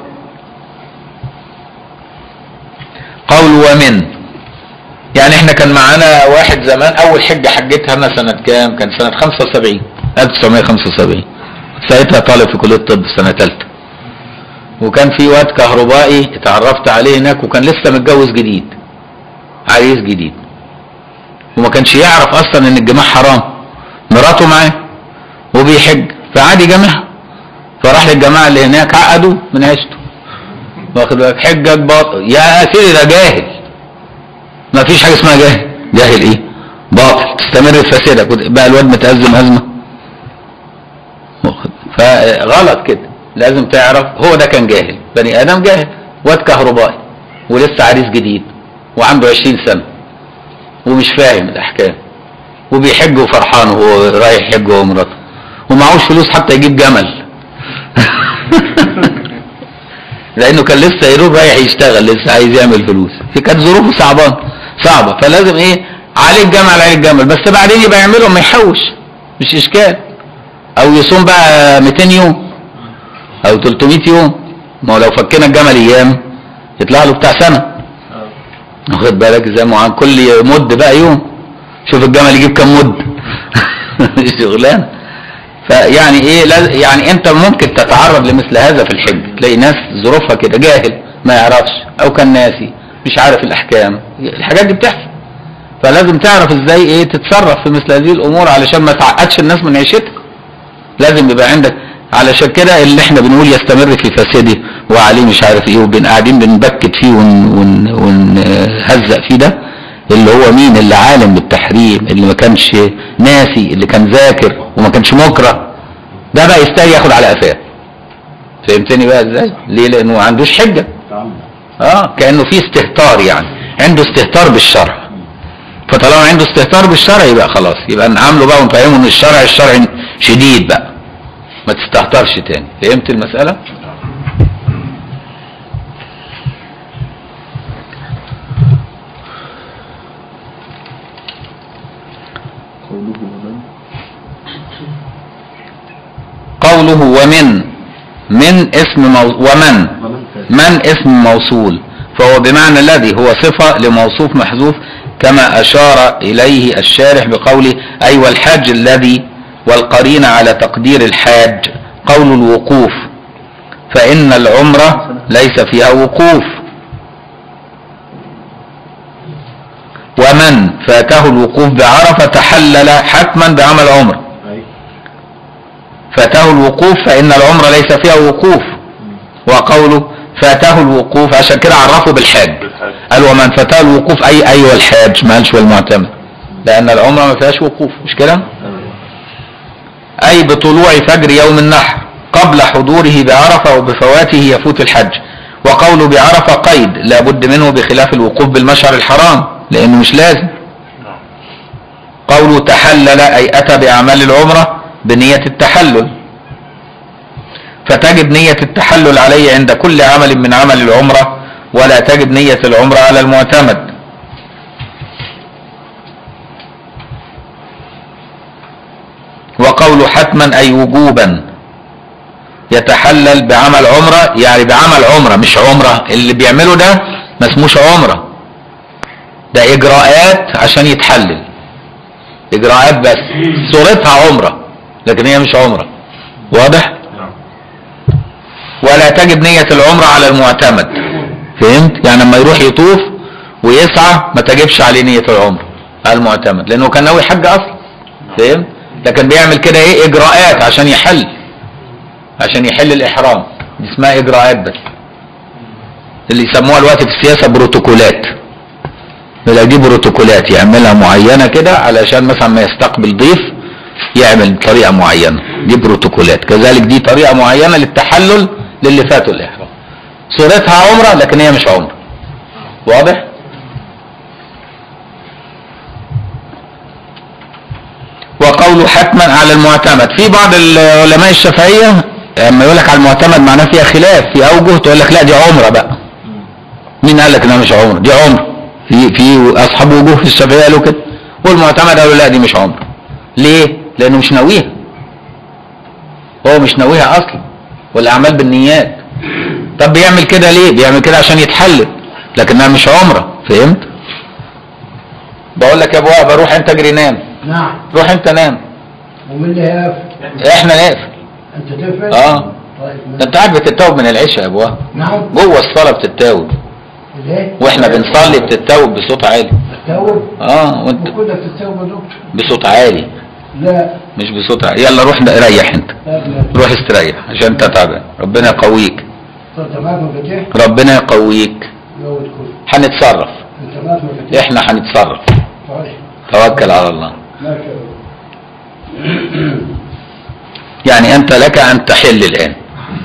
قول ومن، يعني احنا كان معانا واحد زمان اول حجة حجتها انا سنة كام؟ كان سنة 75، 1975. ساعتها طالب في كلية الطب سنة 3. وكان في واد كهربائي اتعرفت عليه هناك، وكان لسه متجوز جديد، عريس جديد، وما كانش يعرف اصلا ان الجماع حرام. مراته معاه وبيحج، فعاد يجمعها، فراح للجماعة اللي هناك عقدوا من عيشته. واخد بالك؟ حجك باطل يا سيدي، ده جاهل. ما فيش حاجة اسمها جاهل. جاهل ايه؟ باطل، تستمر في فسادك. بقى الواد متأزم أزمة. فغلط كده، لازم تعرف. هو ده كان جاهل، بني آدم جاهل، واد كهربائي ولسه عريس جديد وعنده 20 سنة ومش فاهم الأحكام، وبيحج وفرحان وهو رايح يحج هو ومراته، ومعهوش فلوس حتى يجيب جمل لأنه كان لسه يروح رايح يشتغل، لسه عايز يعمل فلوس. كانت ظروفه صعبة، فلازم ايه؟ عليه الجمل عليه الجمل. بس بعدين يبقى يعمله ما يحوش، مش إشكال. أو يصوم بقى 200 يوم أو 300 يوم. ما هو لو فكنا الجمل أيام يطلع له بتاع سنة. واخد بالك؟ زي ما عن كل مد بقى يوم. شوف الجمل يجيب كم مد شغلانه. فيعني ايه؟ يعني انت ممكن تتعرض لمثل هذا في الحج، تلاقي ناس ظروفها كده، جاهل ما يعرفش او كان ناسي مش عارف الاحكام. الحاجات دي بتحصل، فلازم تعرف ازاي ايه تتصرف في مثل هذه الامور علشان ما تعقدش الناس من عيشتها. لازم يبقى عندك. علشان كده اللي احنا بنقول يستمر في فساده وعليه مش عارف ايه، قاعدين بنبكت فيه ونهزق فيه، ده اللي هو مين؟ اللي عالم بالتحريم، اللي ما كانش ناسي، اللي كان ذاكر وما كانش مكره. ده بقى يستاهل ياخد على قفاه. فهمتني بقى ازاي؟ ليه؟ لانه ما عندوش حجه. كانه في استهتار، يعني عنده استهتار بالشرع. فطالما عنده استهتار بالشرع يبقى خلاص، يبقى نعامله بقى ونفهمه ان الشرع شديد بقى، ما تستهترش تاني. فهمت المسألة؟ قوله ومن اسم ومن اسم موصول، فهو بمعنى الذي، هو صفة لموصوف محذوف، كما أشار إليه الشارح بقوله أي والحاج الذي، والقرين على تقدير الحاج قول الوقوف، فإن العمرة ليس فيها وقوف. ومن فاته الوقوف بعرفة تحلل حتما بعمل عمره. فاته الوقوف فإن العمرة ليس فيها وقوف. وقوله فاته الوقوف عشان كده عرفه بالحاج، قال ومن فتاه الوقوف ايوه الحاج، ما قالش والمعتمر، لان العمره ما فيهاش وقوف، مش كده؟ اي بطلوع فجر يوم النحر قبل حضوره بعرفه وبفواته يفوت الحج. وقوله بعرفه قيد لا بد منه بخلاف الوقوف بالمشعر الحرام لانه مش لازم. قوله تحلل اي اتى باعمال العمره بنيه التحلل، فتجب نيه التحلل عليه عند كل عمل من عمل العمره، ولا تجب نيه العمره على المعتمد. وقوله حتما اي وجوبا يتحلل بعمل عمره، يعني بعمل عمره مش عمره، اللي بيعمله ده ما اسموش عمره، ده اجراءات عشان يتحلل، اجراءات بس صورتها عمره لكن هي مش عمره. واضح؟ ولا تجب نية العمره على المعتمد. فهمت؟ يعني لما يروح يطوف ويسعى ما تجبش عليه نية العمره على المعتمد لانه كان ناوي حج اصلا. فهمت؟ لكن بيعمل كده ايه؟ اجراءات عشان يحل الاحرام، دي اسمها اجراءات بس، اللي يسموها دلوقتي في السياسه بروتوكولات. دي بروتوكولات يعملها معينه كده علشان مثلا ما يستقبل ضيف يعمل طريقه معينه، دي بروتوكولات. كذلك دي طريقه معينه للتحلل للي فاتوا الاحرام، صورتها عمره لكن هي مش عمره. واضح؟ وقوله حتما على المعتمد، في بعض العلماء الشافعيه اما يقول لك على المعتمد معناه فيها خلاف في اوجه، تقول لك لا دي عمره بقى. مين قال لك انها مش عمره؟ دي عمره. في اصحاب وجوه في الشافعيه قالوا كده، والمعتمد قالوا لا دي مش عمره. ليه؟ لانه مش ناويها، هو مش ناويها اصلا، والاعمال بالنيات. طب بيعمل كده ليه؟ بيعمل كده عشان يتحلل لكنها مش عمره. فهمت؟ بقول لك يا ابو وهب روح انت اجري نام. نعم. روح انت نام. ومين اللي هيقفل؟ احنا نقفل. انت تقفل؟ طيب ده انت قاعد بتتوب من العشاء يا ابو وهب. نعم. جوه الصلاه بتتوب. ليه؟ واحنا بنصلي بتتوب بصوت عالي. تتوب؟ وانت كلك تتوب يا دكتور. بصوت عالي. لا مش بصوت عالي. يلا روح ريح انت. روح استريح عشان انت تعبان. ربنا يقويك. انت معاك مفاتيح؟ ربنا يقويك. هنتصرف. انت معاك مفاتيح؟ احنا هنتصرف. طيب. توكل على الله. ما شاء الله. يعني انت لك ان تحل الان.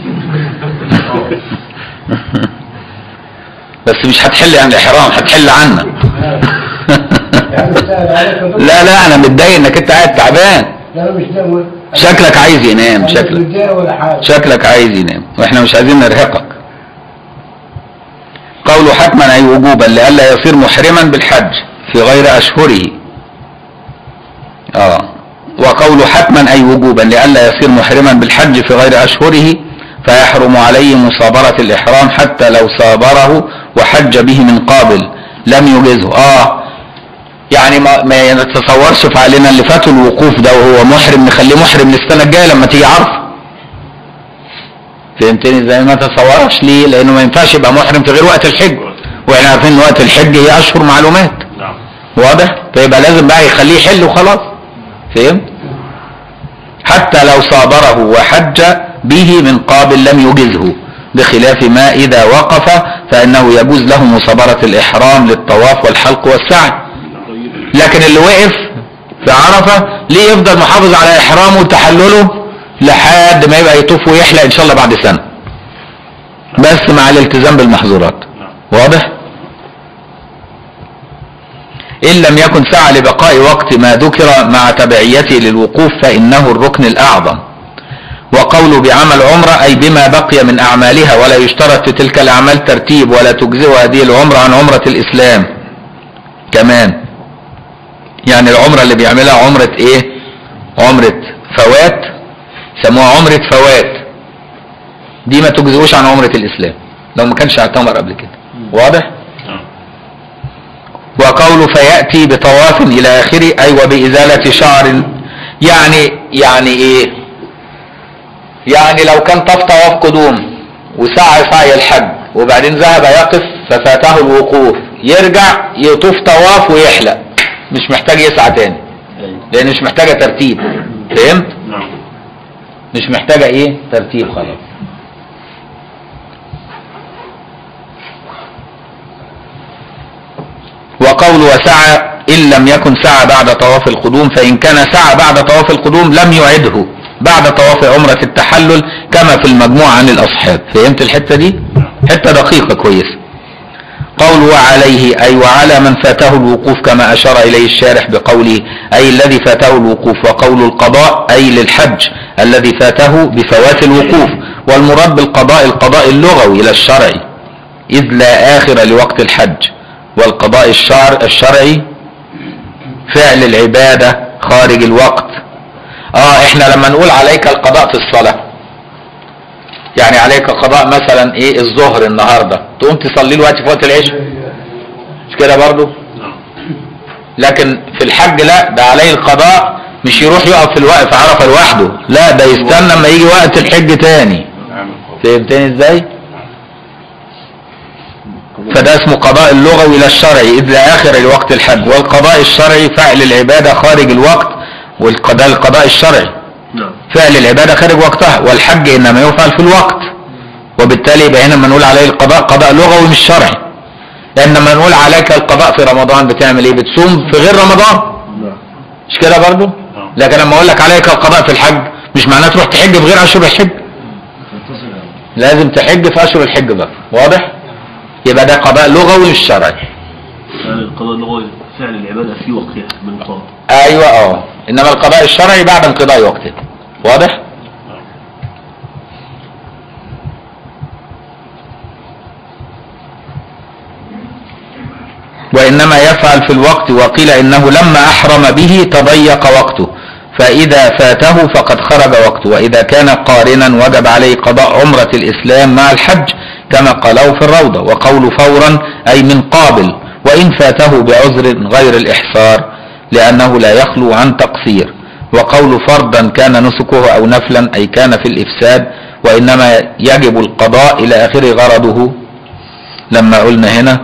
بس مش هتحل عن الاحرام، هتحل عنا. لا لا انا متضايق انك انت قاعد تعبان. لا مش ده. شكلك عايز ينام. شكلك عايز ينام واحنا مش عايزين نرهقك. قوله حتما اي وجوبا لئلا يصير محرما بالحج في غير اشهره. وقوله حتما اي وجوبا لئلا يصير محرما بالحج في غير اشهره فيحرم عليه مصابرة الإحرام حتى لو صابره وحج به من قابل لم يجزه. يعني ما نتصورش في علينا اللي فاتوا الوقوف ده وهو محرم نخليه محرم للسنة الجاية لما تيجي عرفة. فهمتني ازاي؟ ما تصورش. ليه؟ لأنه ما ينفعش يبقى محرم في غير وقت الحج، واحنا عارفين ان وقت الحج هي أشهر معلومات. واضح؟ فيبقى لازم بقى يخليه يحل وخلاص. فهمت؟ حتى لو صابره وحج به من قابل لم يجزه، بخلاف ما إذا وقف فإنه يجوز له مصابرة الإحرام للطواف والحلق والسعي. لكن اللي وقف في عرفة ليه يفضل محافظ على إحرامه وتحلله لحد ما يبقى يطوف ويحلق إن شاء الله بعد سنة، بس مع الالتزام بالمحظورات. واضح؟ إن لم يكن سعى لبقاء وقت ما ذكر مع تبعيته للوقوف فإنه الركن الأعظم. وقوله بعمل عمرة أي بما بقي من أعمالها، ولا يشترط في تلك الأعمال ترتيب ولا تجزئ هذه العمرة عن عمرة الإسلام كمان. يعني العمرة اللي بيعملها عمرة إيه؟ عمرة فوات، سموها عمرة فوات، دي ما تجزئوش عن عمرة الإسلام لو ما كانش اعتمر قبل كده. واضح؟ وقوله فيأتي بطواف إلى آخره أي وبإزالة شعر. يعني إيه؟ يعني لو كان طواف قدوم وسعى سعي الحج وبعدين ذهب يقف ففاته الوقوف، يرجع يطوف طواف ويحلق، مش محتاج يسعى تاني لأن مش محتاجة ترتيب. فهمت؟ مش محتاجة إيه؟ ترتيب خلاص. وقول وسعى إن لم يكن سعى بعد طواف القدوم، فإن كان سعى بعد طواف القدوم لم يعده بعد طواف عمرة التحلل كما في المجموع عن الأصحاب. فهمت الحتة دي؟ حتة دقيقة كويسة. قول وعليه أي وعلى من فاته الوقوف كما أشار إليه الشارح بقوله أي الذي فاته الوقوف، وقول القضاء أي للحج الذي فاته بفوات الوقوف، والمراد بالقضاء القضاء اللغوي لا الشرعي، إذ لا آخر لوقت الحج، والقضاء الشرعي فعل العبادة خارج الوقت. احنا لما نقول عليك القضاء في الصلاة، يعني عليك قضاء مثلا ايه الظهر النهاردة تقوم تصلي له في وقت العشاء، مش كده برضو؟ لكن في الحج لا، ده عليه القضاء مش يروح يقف في الوقف عرفة لوحده، لا ده يستنى لما يجي وقت الحج تاني. فهمتني ازاي؟ فده اسمه قضاء اللغوي لا الشرعي إذ لا آخر لوقت الحج، والقضاء الشرعي فعل العبادة خارج الوقت، والقضاء الشرعي فعل العبادة خارج وقتها، والحج إنما يفعل في الوقت، وبالتالي يبقى هنا لما نقول عليه القضاء قضاء لغوي مش شرعي. لأنما نقول عليك القضاء في رمضان بتعمل إيه؟ بتصوم في غير رمضان، مش كده برضو؟ لكن لما أقول لك عليك القضاء في الحج مش معناه تروح تحج في غير أشهر الحج، لازم تحج في أشهر الحج بقى، واضح؟ يبقى ده قضاء لغوي مش شرعي. القضاء اللغوي فعل العبادة في وقتها بالقضاء. ايوه انما القضاء الشرعي بعد انقضاء وقته، واضح؟ وانما يفعل في الوقت، وقيل انه لما احرم به تضيق وقته، فاذا فاته فقد خرج وقته، واذا كان قارنا وجب عليه قضاء عمرة الاسلام مع الحج كما قالوا في الروضة. وقول فورا اي من قابل، وان فاته بعذر غير الاحصار لانه لا يخلو عن تقصير. وقول فرضا كان نسكه او نفلا اي كان في الافساد، وانما يجب القضاء الى اخر غرضه. لما قلنا هنا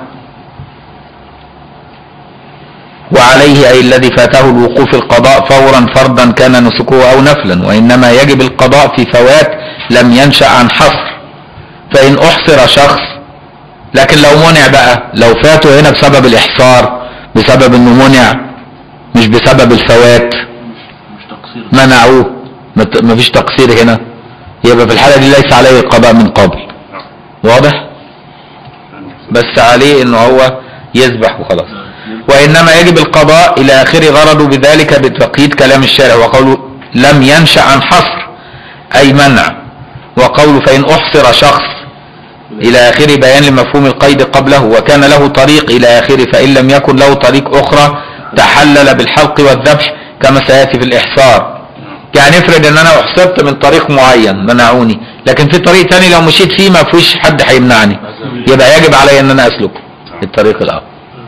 وعليه أي الذي فاته الوقوف القضاء فورا فرضا كان نسكه أو نفلا، وإنما يجب القضاء في فوات لم ينشأ عن حصر. فإن أحصر شخص، لكن لو منع بقى، لو فاته هنا بسبب الإحصار، بسبب إنه منع مش بسبب الفوات، منعوه، مفيش تقصير هنا، يبقى في الحالة دي ليس عليه القضاء من قبل، واضح؟ بس عليه إنه هو يذبح وخلاص. وإنما يجب القضاء إلى آخر غرضه بذلك بتقييد كلام الشارع، وقوله لم ينشأ عن حصر أي منع، وقوله فإن أحصر شخص إلى آخر بيان لمفهوم القيد قبله، وكان له طريق إلى آخره، فإن لم يكن له طريق أخرى تحلل بالحلق والذبح كما سيأتي في الإحصار. يعني افرض ان انا احصرت من طريق معين منعوني، لكن في طريق تاني لو مشيت فيه ما فيش حد هيمنعني، يبقى يجب علي ان انا اسلكه الطريق الاخر،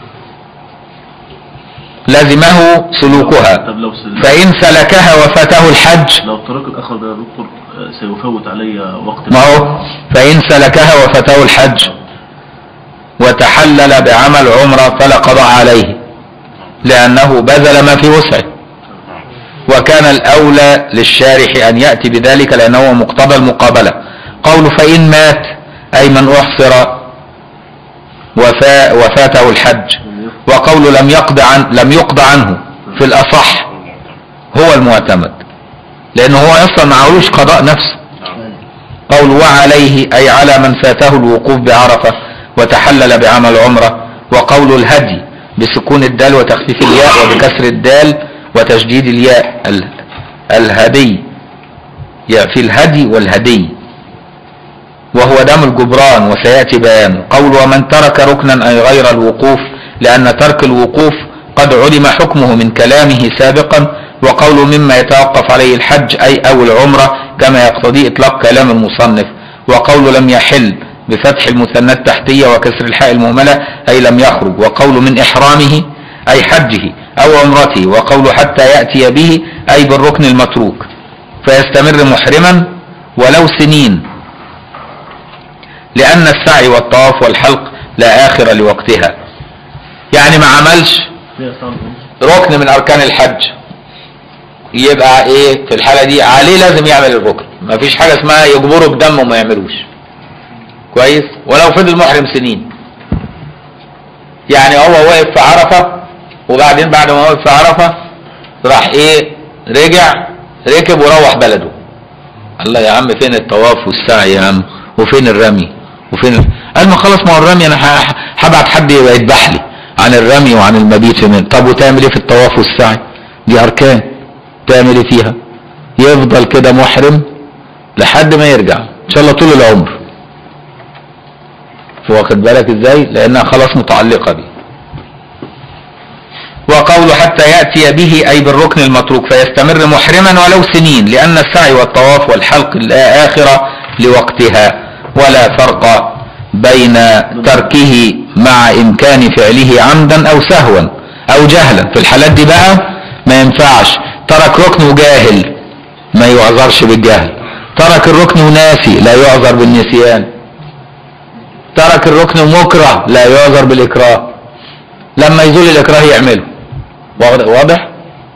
لازمه سلوكها. فإن سلكها وفاته الحج، لو الطريق الآخر ده يا دكتور سيفوت علي وقت، ما هو فإن سلكها وفاته الحج وتحلل بعمل عمرة فلا قضاء عليه، لأنه بذل ما في وسعه. وكان الأولى للشارح أن يأتي بذلك لأنه مقتضى المقابلة. قول فإن مات أي من أحصر وفاته الحج، وقول لم يقضى عنه في الأصح هو المعتمد، لأنه هو أصلا ما عليهوش قضاء نفسه. قول وعليه أي على من فاته الوقوف بعرفة وتحلل بعمل عمرة. وقول الهدي بسكون الدال وتخفيف الياء وبكسر الدال وتشديد الياء الهدي، في الهدي والهدي، وهو دم الجبران وسيأتي بيان. قول ومن ترك ركنا أي غير الوقوف، لأن ترك الوقوف قد علم حكمه من كلامه سابقا. وقول مما يتوقف عليه الحج أي أو العمرة كما يقتضي إطلاق كلام المصنف. وقول لم يحل بفتح المثنى التحتية وكسر الحاء المهملة أي لم يخرج. وقول من إحرامه أي حجه أو عمرته. وقول حتى يأتي به أي بالركن المتروك، فيستمر محرما ولو سنين، لأن السعي والطواف والحلق لا آخر لوقتها. يعني ما عملش ركن من أركان الحج، يبقى إيه في الحالة دي عليه لازم يعمل الركن، ما فيش حاجة اسمها يجبره بدم وما يعملوش، كويس، ولو فضل محرم سنين. يعني هو واقف في عرفة، وبعدين بعد ما وقف في عرفة راح ايه رجع ركب وروح بلده. الله يا عم فين الطواف والسعي يا عم، وفين الرمي قال ما خلاص، ما هو الرمي انا هبعت حد يبقى يذبح لي عن الرمي وعن المبيت في منى. طب وتعمل ايه في الطواف والسعي؟ دي اركان، تعمل ايه فيها؟ يفضل كده محرم لحد ما يرجع ان شاء الله طول العمر، واخد بالك ازاي؟ لانها خلاص متعلقه بيه. وقوله حتى ياتي به اي بالركن المتروك فيستمر محرما ولو سنين، لان السعي والطواف والحلق الاخره لوقتها، ولا فرق بين تركه مع امكان فعله عمدا او سهوا او جهلا. في الحالات دي بقى ما ينفعش. ترك ركن وجاهل ما يعذرش بالجهل، ترك الركن وناسي لا يعذر بالنسيان، ترك الركن ومكره لا يعذر بالاكراه. لما يزول الاكراه يعمله. واضح؟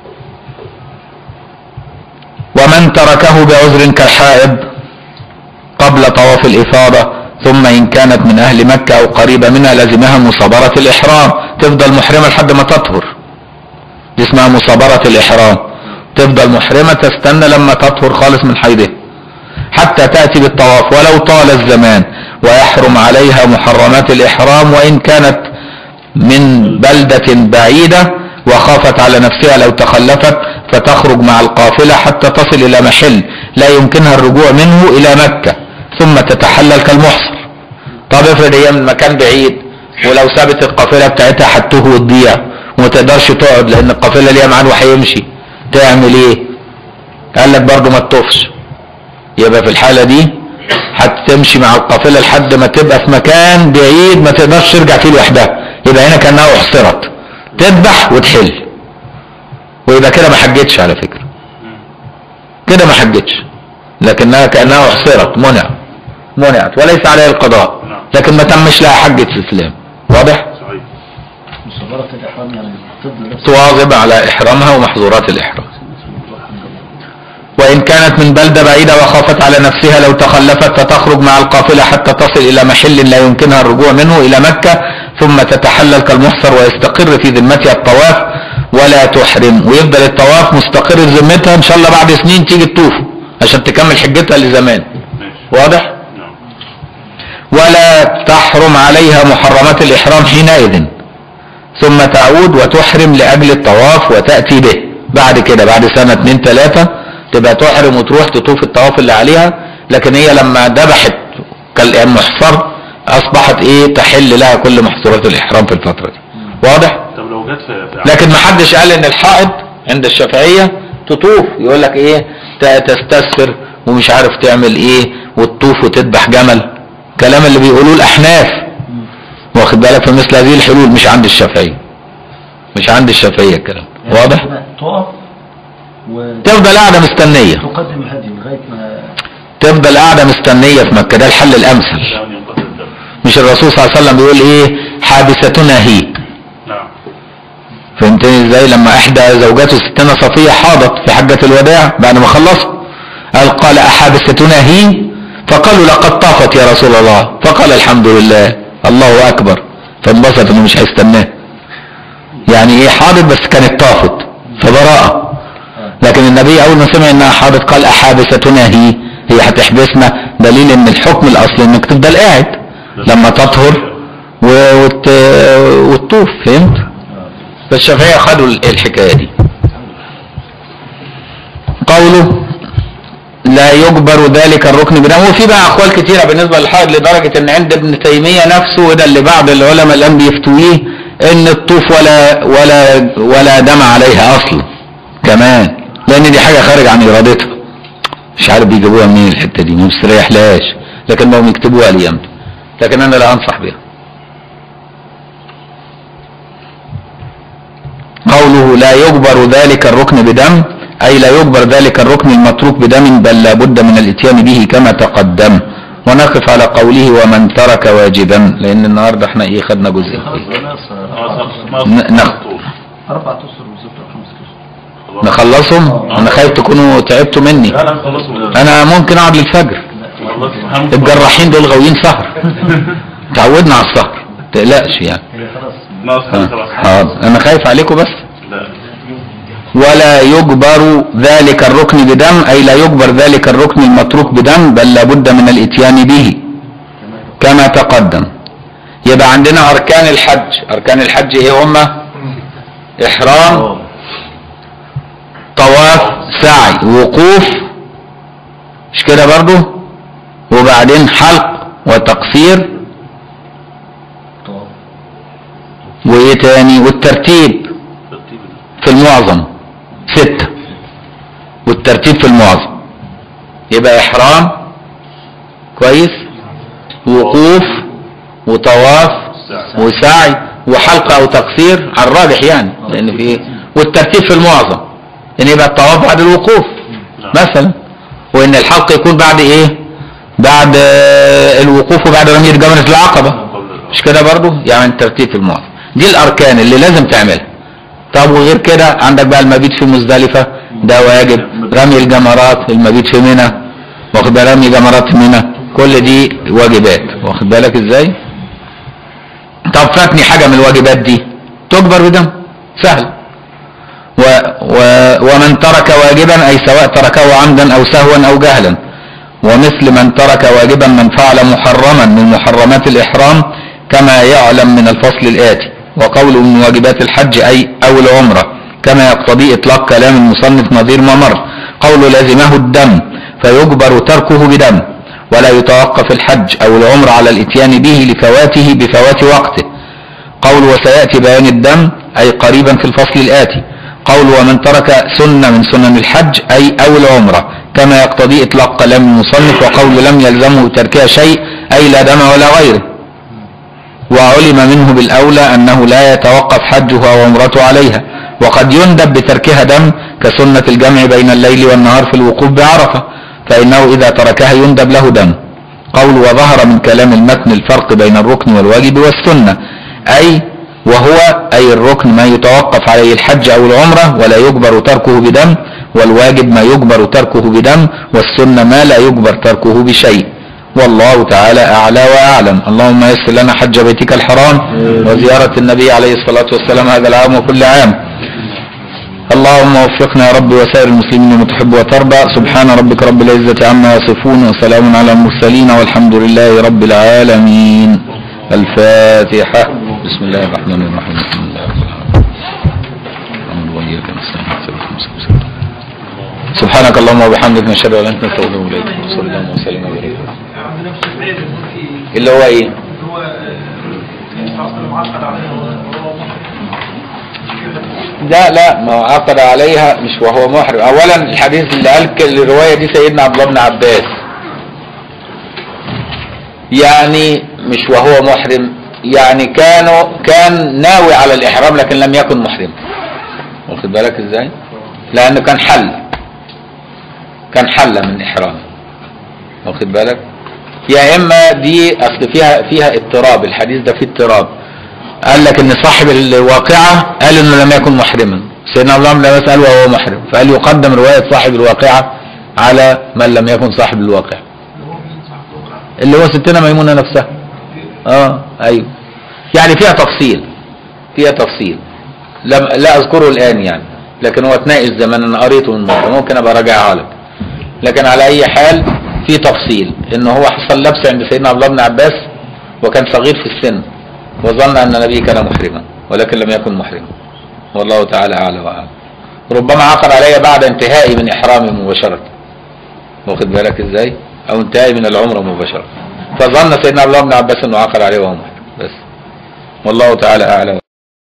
ومن تركه بعذر كالحائض قبل طواف الافاضه، ثم ان كانت من اهل مكه او قريبه منها لزمها مصابره الاحرام، تفضل محرمه لحد ما تطهر، دي اسمها مصابره الاحرام، تفضل محرمه تستنى لما تطهر خالص من حيضها حتى تاتي بالطواف ولو طال الزمان، ويحرم عليها محرمات الاحرام وان كانت من بلده بعيده وخافت على نفسها لو تخلفت، فتخرج مع القافله حتى تصل الى محل لا يمكنها الرجوع منه الى مكه ثم تتحلل كالمحصر. طب افرض هي من مكان بعيد ولو سابت القافله بتاعتها هتوه وتضيع وما تقدرش تقعد لان القافله ليها ميعاد وهيمشي، تعمل ايه؟ قال لك برضه ما تطوفش. يبقى في الحاله دي هتمشي مع القافله لحد ما تبقى في مكان بعيد ما تقدرش ترجع فيه لوحدها، يبقى هنا كانها احصرت، تذبح وتحل، ويبقى كده ما حجتش على فكره، كده ما حجتش، لكنها كانها احصرت، منعت وليس عليها القضاء، لكن ما تمش لها حجه الاسلام. واضح؟ مصابرة الإحرام يعني تواظب على إحرامها ومحظورات الإحرام. وإن كانت من بلدة بعيدة وخافت على نفسها لو تخلفت فتخرج مع القافلة حتى تصل إلى محل لا يمكنها الرجوع منه إلى مكة ثم تتحلل كالمحصر ويستقر في ذمتها الطواف ولا تحرم، ويفضل الطواف مستقر في ذمتها إن شاء الله بعد سنين تيجي تطوف عشان تكمل حجتها لزمان. واضح؟ ولا تحرم عليها محرمات الإحرام حينئذ، ثم تعود وتحرم لأجل الطواف وتأتي به بعد كده، بعد سنة 2 3 تبقى تحرم وتروح تطوف الطواف اللي عليها. لكن هي لما ذبحت كالمحصر أصبحت إيه؟ تحل لها كل محظورات الإحرام في الفترة دي. واضح؟ طب لو جت في لكن ما حدش قال إن الحائض عند الشافعية تطوف، يقول لك إيه؟ تستسفر ومش عارف تعمل إيه وتطوف وتذبح جمل، كلام اللي بيقولوه الأحناف، واخد بالك؟ في مثل هذه الحلول مش عند الشافعية، مش عند الشافعية الكلام. واضح؟ تقف تفضل قاعدة مستنية، تقدم الهدي لغاية ما تفضل قاعدة مستنية في مكة، ده الحل الأمثل. مش الرسول صلى الله عليه وسلم بيقول إيه؟ حابستنا هي. نعم. فهمتني إزاي؟ لما إحدى زوجاته ستنا صفية حاضت في حجة الوداع بعد ما خلصوا، قال أحابستنا هي؟ فقالوا لقد طافت يا رسول الله، فقال الحمد لله الله أكبر، فانبسط إنه مش هيستناه. يعني إيه حاضت بس كانت طافت فبراءة. لكن النبي أول ما سمع إنها حاضت قال أحابستنا هي هتحبسنا، دليل إن الحكم الأصلي إنك تفضل قاعد لما تطهر وتطوف. فهمت؟ فالشافعية خدوا الحكاية دي. قوله لا يجبر ذلك الركن بدم، وفي بقى اقوال كتيره بالنسبه للحائض لدرجه ان عند ابن تيميه نفسه وده اللي بعض العلماء الان بيفتويه ان الطوف ولا دم عليها اصلا كمان، لان دي حاجه خارج عن ارادتها. مش عارف بيجيبوها منين الحته دي، ما مستريحلهاش، لكن ما هم يكتبوها لي يمتى، لكن انا لا انصح بها. قوله لا يجبر ذلك الركن بدم أي لا يجبر ذلك الركن المتروك بدم، بل لا بد من الاتيان به كما تقدم. ونقف على قوله ومن ترك واجبا، لأن النهارده احنا ايه خدنا جزء. 4 أشهر وزبط 5 أشهر. نخلصهم؟ أنا خايف تكونوا تعبتوا مني. لا خلصوا. أنا ممكن أقعد للفجر. الجراحين دول غاويين سهر. تعودنا على السهر، ما تقلقش يعني. هي خلاص حاضر انا خايف عليكم بس. لا ولا يجبر ذلك الركن بدم، اي لا يجبر ذلك الركن المتروك بدم، بل لابد من الاتيان به كما تقدم. يبقى عندنا اركان الحج. اركان الحج ايه هما؟ احرام، طواف، سعي، وقوف، مش كده برضو؟ وبعدين حلق وتقصير، وايه تاني؟ والترتيب في المعظم 6، والترتيب في المعظم. يبقى احرام كويس، وقوف، وطواف، وسعي، وحلقة او تقصير على الراجح يعني، لان في والترتيب في المعظم ان يبقى الطواف بعد الوقوف مثلا، وان الحلق يكون بعد ايه؟ بعد الوقوف وبعد رمي جمرة العقبة، مش كده برضو؟ يعني الترتيب في المعظم. دي الاركان اللي لازم تعملها. طب وغير كده عندك بقى المبيت في مزدلفة ده واجب، رمي الجمرات، المبيت في منى، واخد بالك، رمي جمرات في منى، كل دي واجبات، واخد بالك ازاي؟ طب فاتني حاجة من الواجبات دي تجبر بدم، سهل. ومن ترك واجبا اي سواء تركه عمدا او سهوا او جهلا، ومثل من ترك واجبا من فعل محرما من محرمات الاحرام كما يعلم من الفصل الاتي. وقوله من واجبات الحج اي او العمرة كما يقتضي اطلاق كلام المصنف نظير ما مر. قوله لازمه الدم فيجبر تركه بدم، ولا يتوقف الحج او العمرة على الاتيان به لفواته بفوات وقته. قول وسيأتي بيان الدم اي قريبا في الفصل الاتي. قول ومن ترك سنة من سنن الحج اي او العمرة كما يقتضي اطلاق كلام المصنف. وقول لم يلزمه تركها شيء اي لا دم ولا غيره. وعلم منه بالاولى انه لا يتوقف حجه او عمرته عليها، وقد يندب بتركها دم كسنة الجمع بين الليل والنهار في الوقوف بعرفة، فانه اذا تركها يندب له دم. قول وظهر من كلام المتن الفرق بين الركن والواجب والسنة اي وهو اي الركن ما يتوقف عليه الحج او العمرة ولا يجبر تركه بدم، والواجب ما يجبر تركه بدم، والسنة ما لا يجبر تركه بشيء. والله تعالى اعلى واعلم. اللهم يسر لنا حج بيتك الحرام وزيارة النبي عليه الصلاة والسلام هذا العام وكل عام. اللهم وفقنا يا رب وسائر المسلمين وتحب وترضى. سبحان ربك رب العزة عما يصفون وسلام على المرسلين والحمد لله رب العالمين. الفاتحة. بسم الله الرحمن الرحيم. بسم الله الرحمن الرحيم. سبحانك اللهم وبحمدك نشهد ان لا اله الا انت نستغفرك اليك. صلى الله وسلم وبارك. اللي هو ايه؟ لا ما هو عقد عليها مش وهو محرم. اولا الحديث اللي قال الروايه دي سيدنا عبد الله بن عباس، يعني مش وهو محرم، يعني كان ناوي على الاحرام لكن لم يكن محرم، واخد بالك ازاي؟ لانه كان حل من احرام، واخد بالك؟ يا اما دي اصل فيها اضطراب، الحديث ده فيه اضطراب. قال لك ان صاحب الواقعه قال انه لم يكن محرما، سيدنا عبد الله بن عباس قال وهو محرم، فقال يقدم روايه صاحب الواقعه على من لم يكن صاحب الواقعه، اللي هو ستنا ميمونه نفسها. ايوه، يعني فيها تفصيل لا اذكره الان يعني، لكن هو اتناقش زمان، انا قريته من مره، ممكن ابقى راجعها لك. لكن على اي حال في تفصيل ان هو حصل لبس عند سيدنا عبد الله بن عباس وكان صغير في السن وظن ان النبي كان محرما ولكن لم يكن محرما، والله تعالى اعلى واعلم. ربما عقد علي بعد انتهائي من احرامي مباشره، واخد بالك ازاي؟ او انتهائي من العمره مباشره، فظن سيدنا عبد الله بن عباس انه عقد عليه وهو محرم بس، والله تعالى اعلى.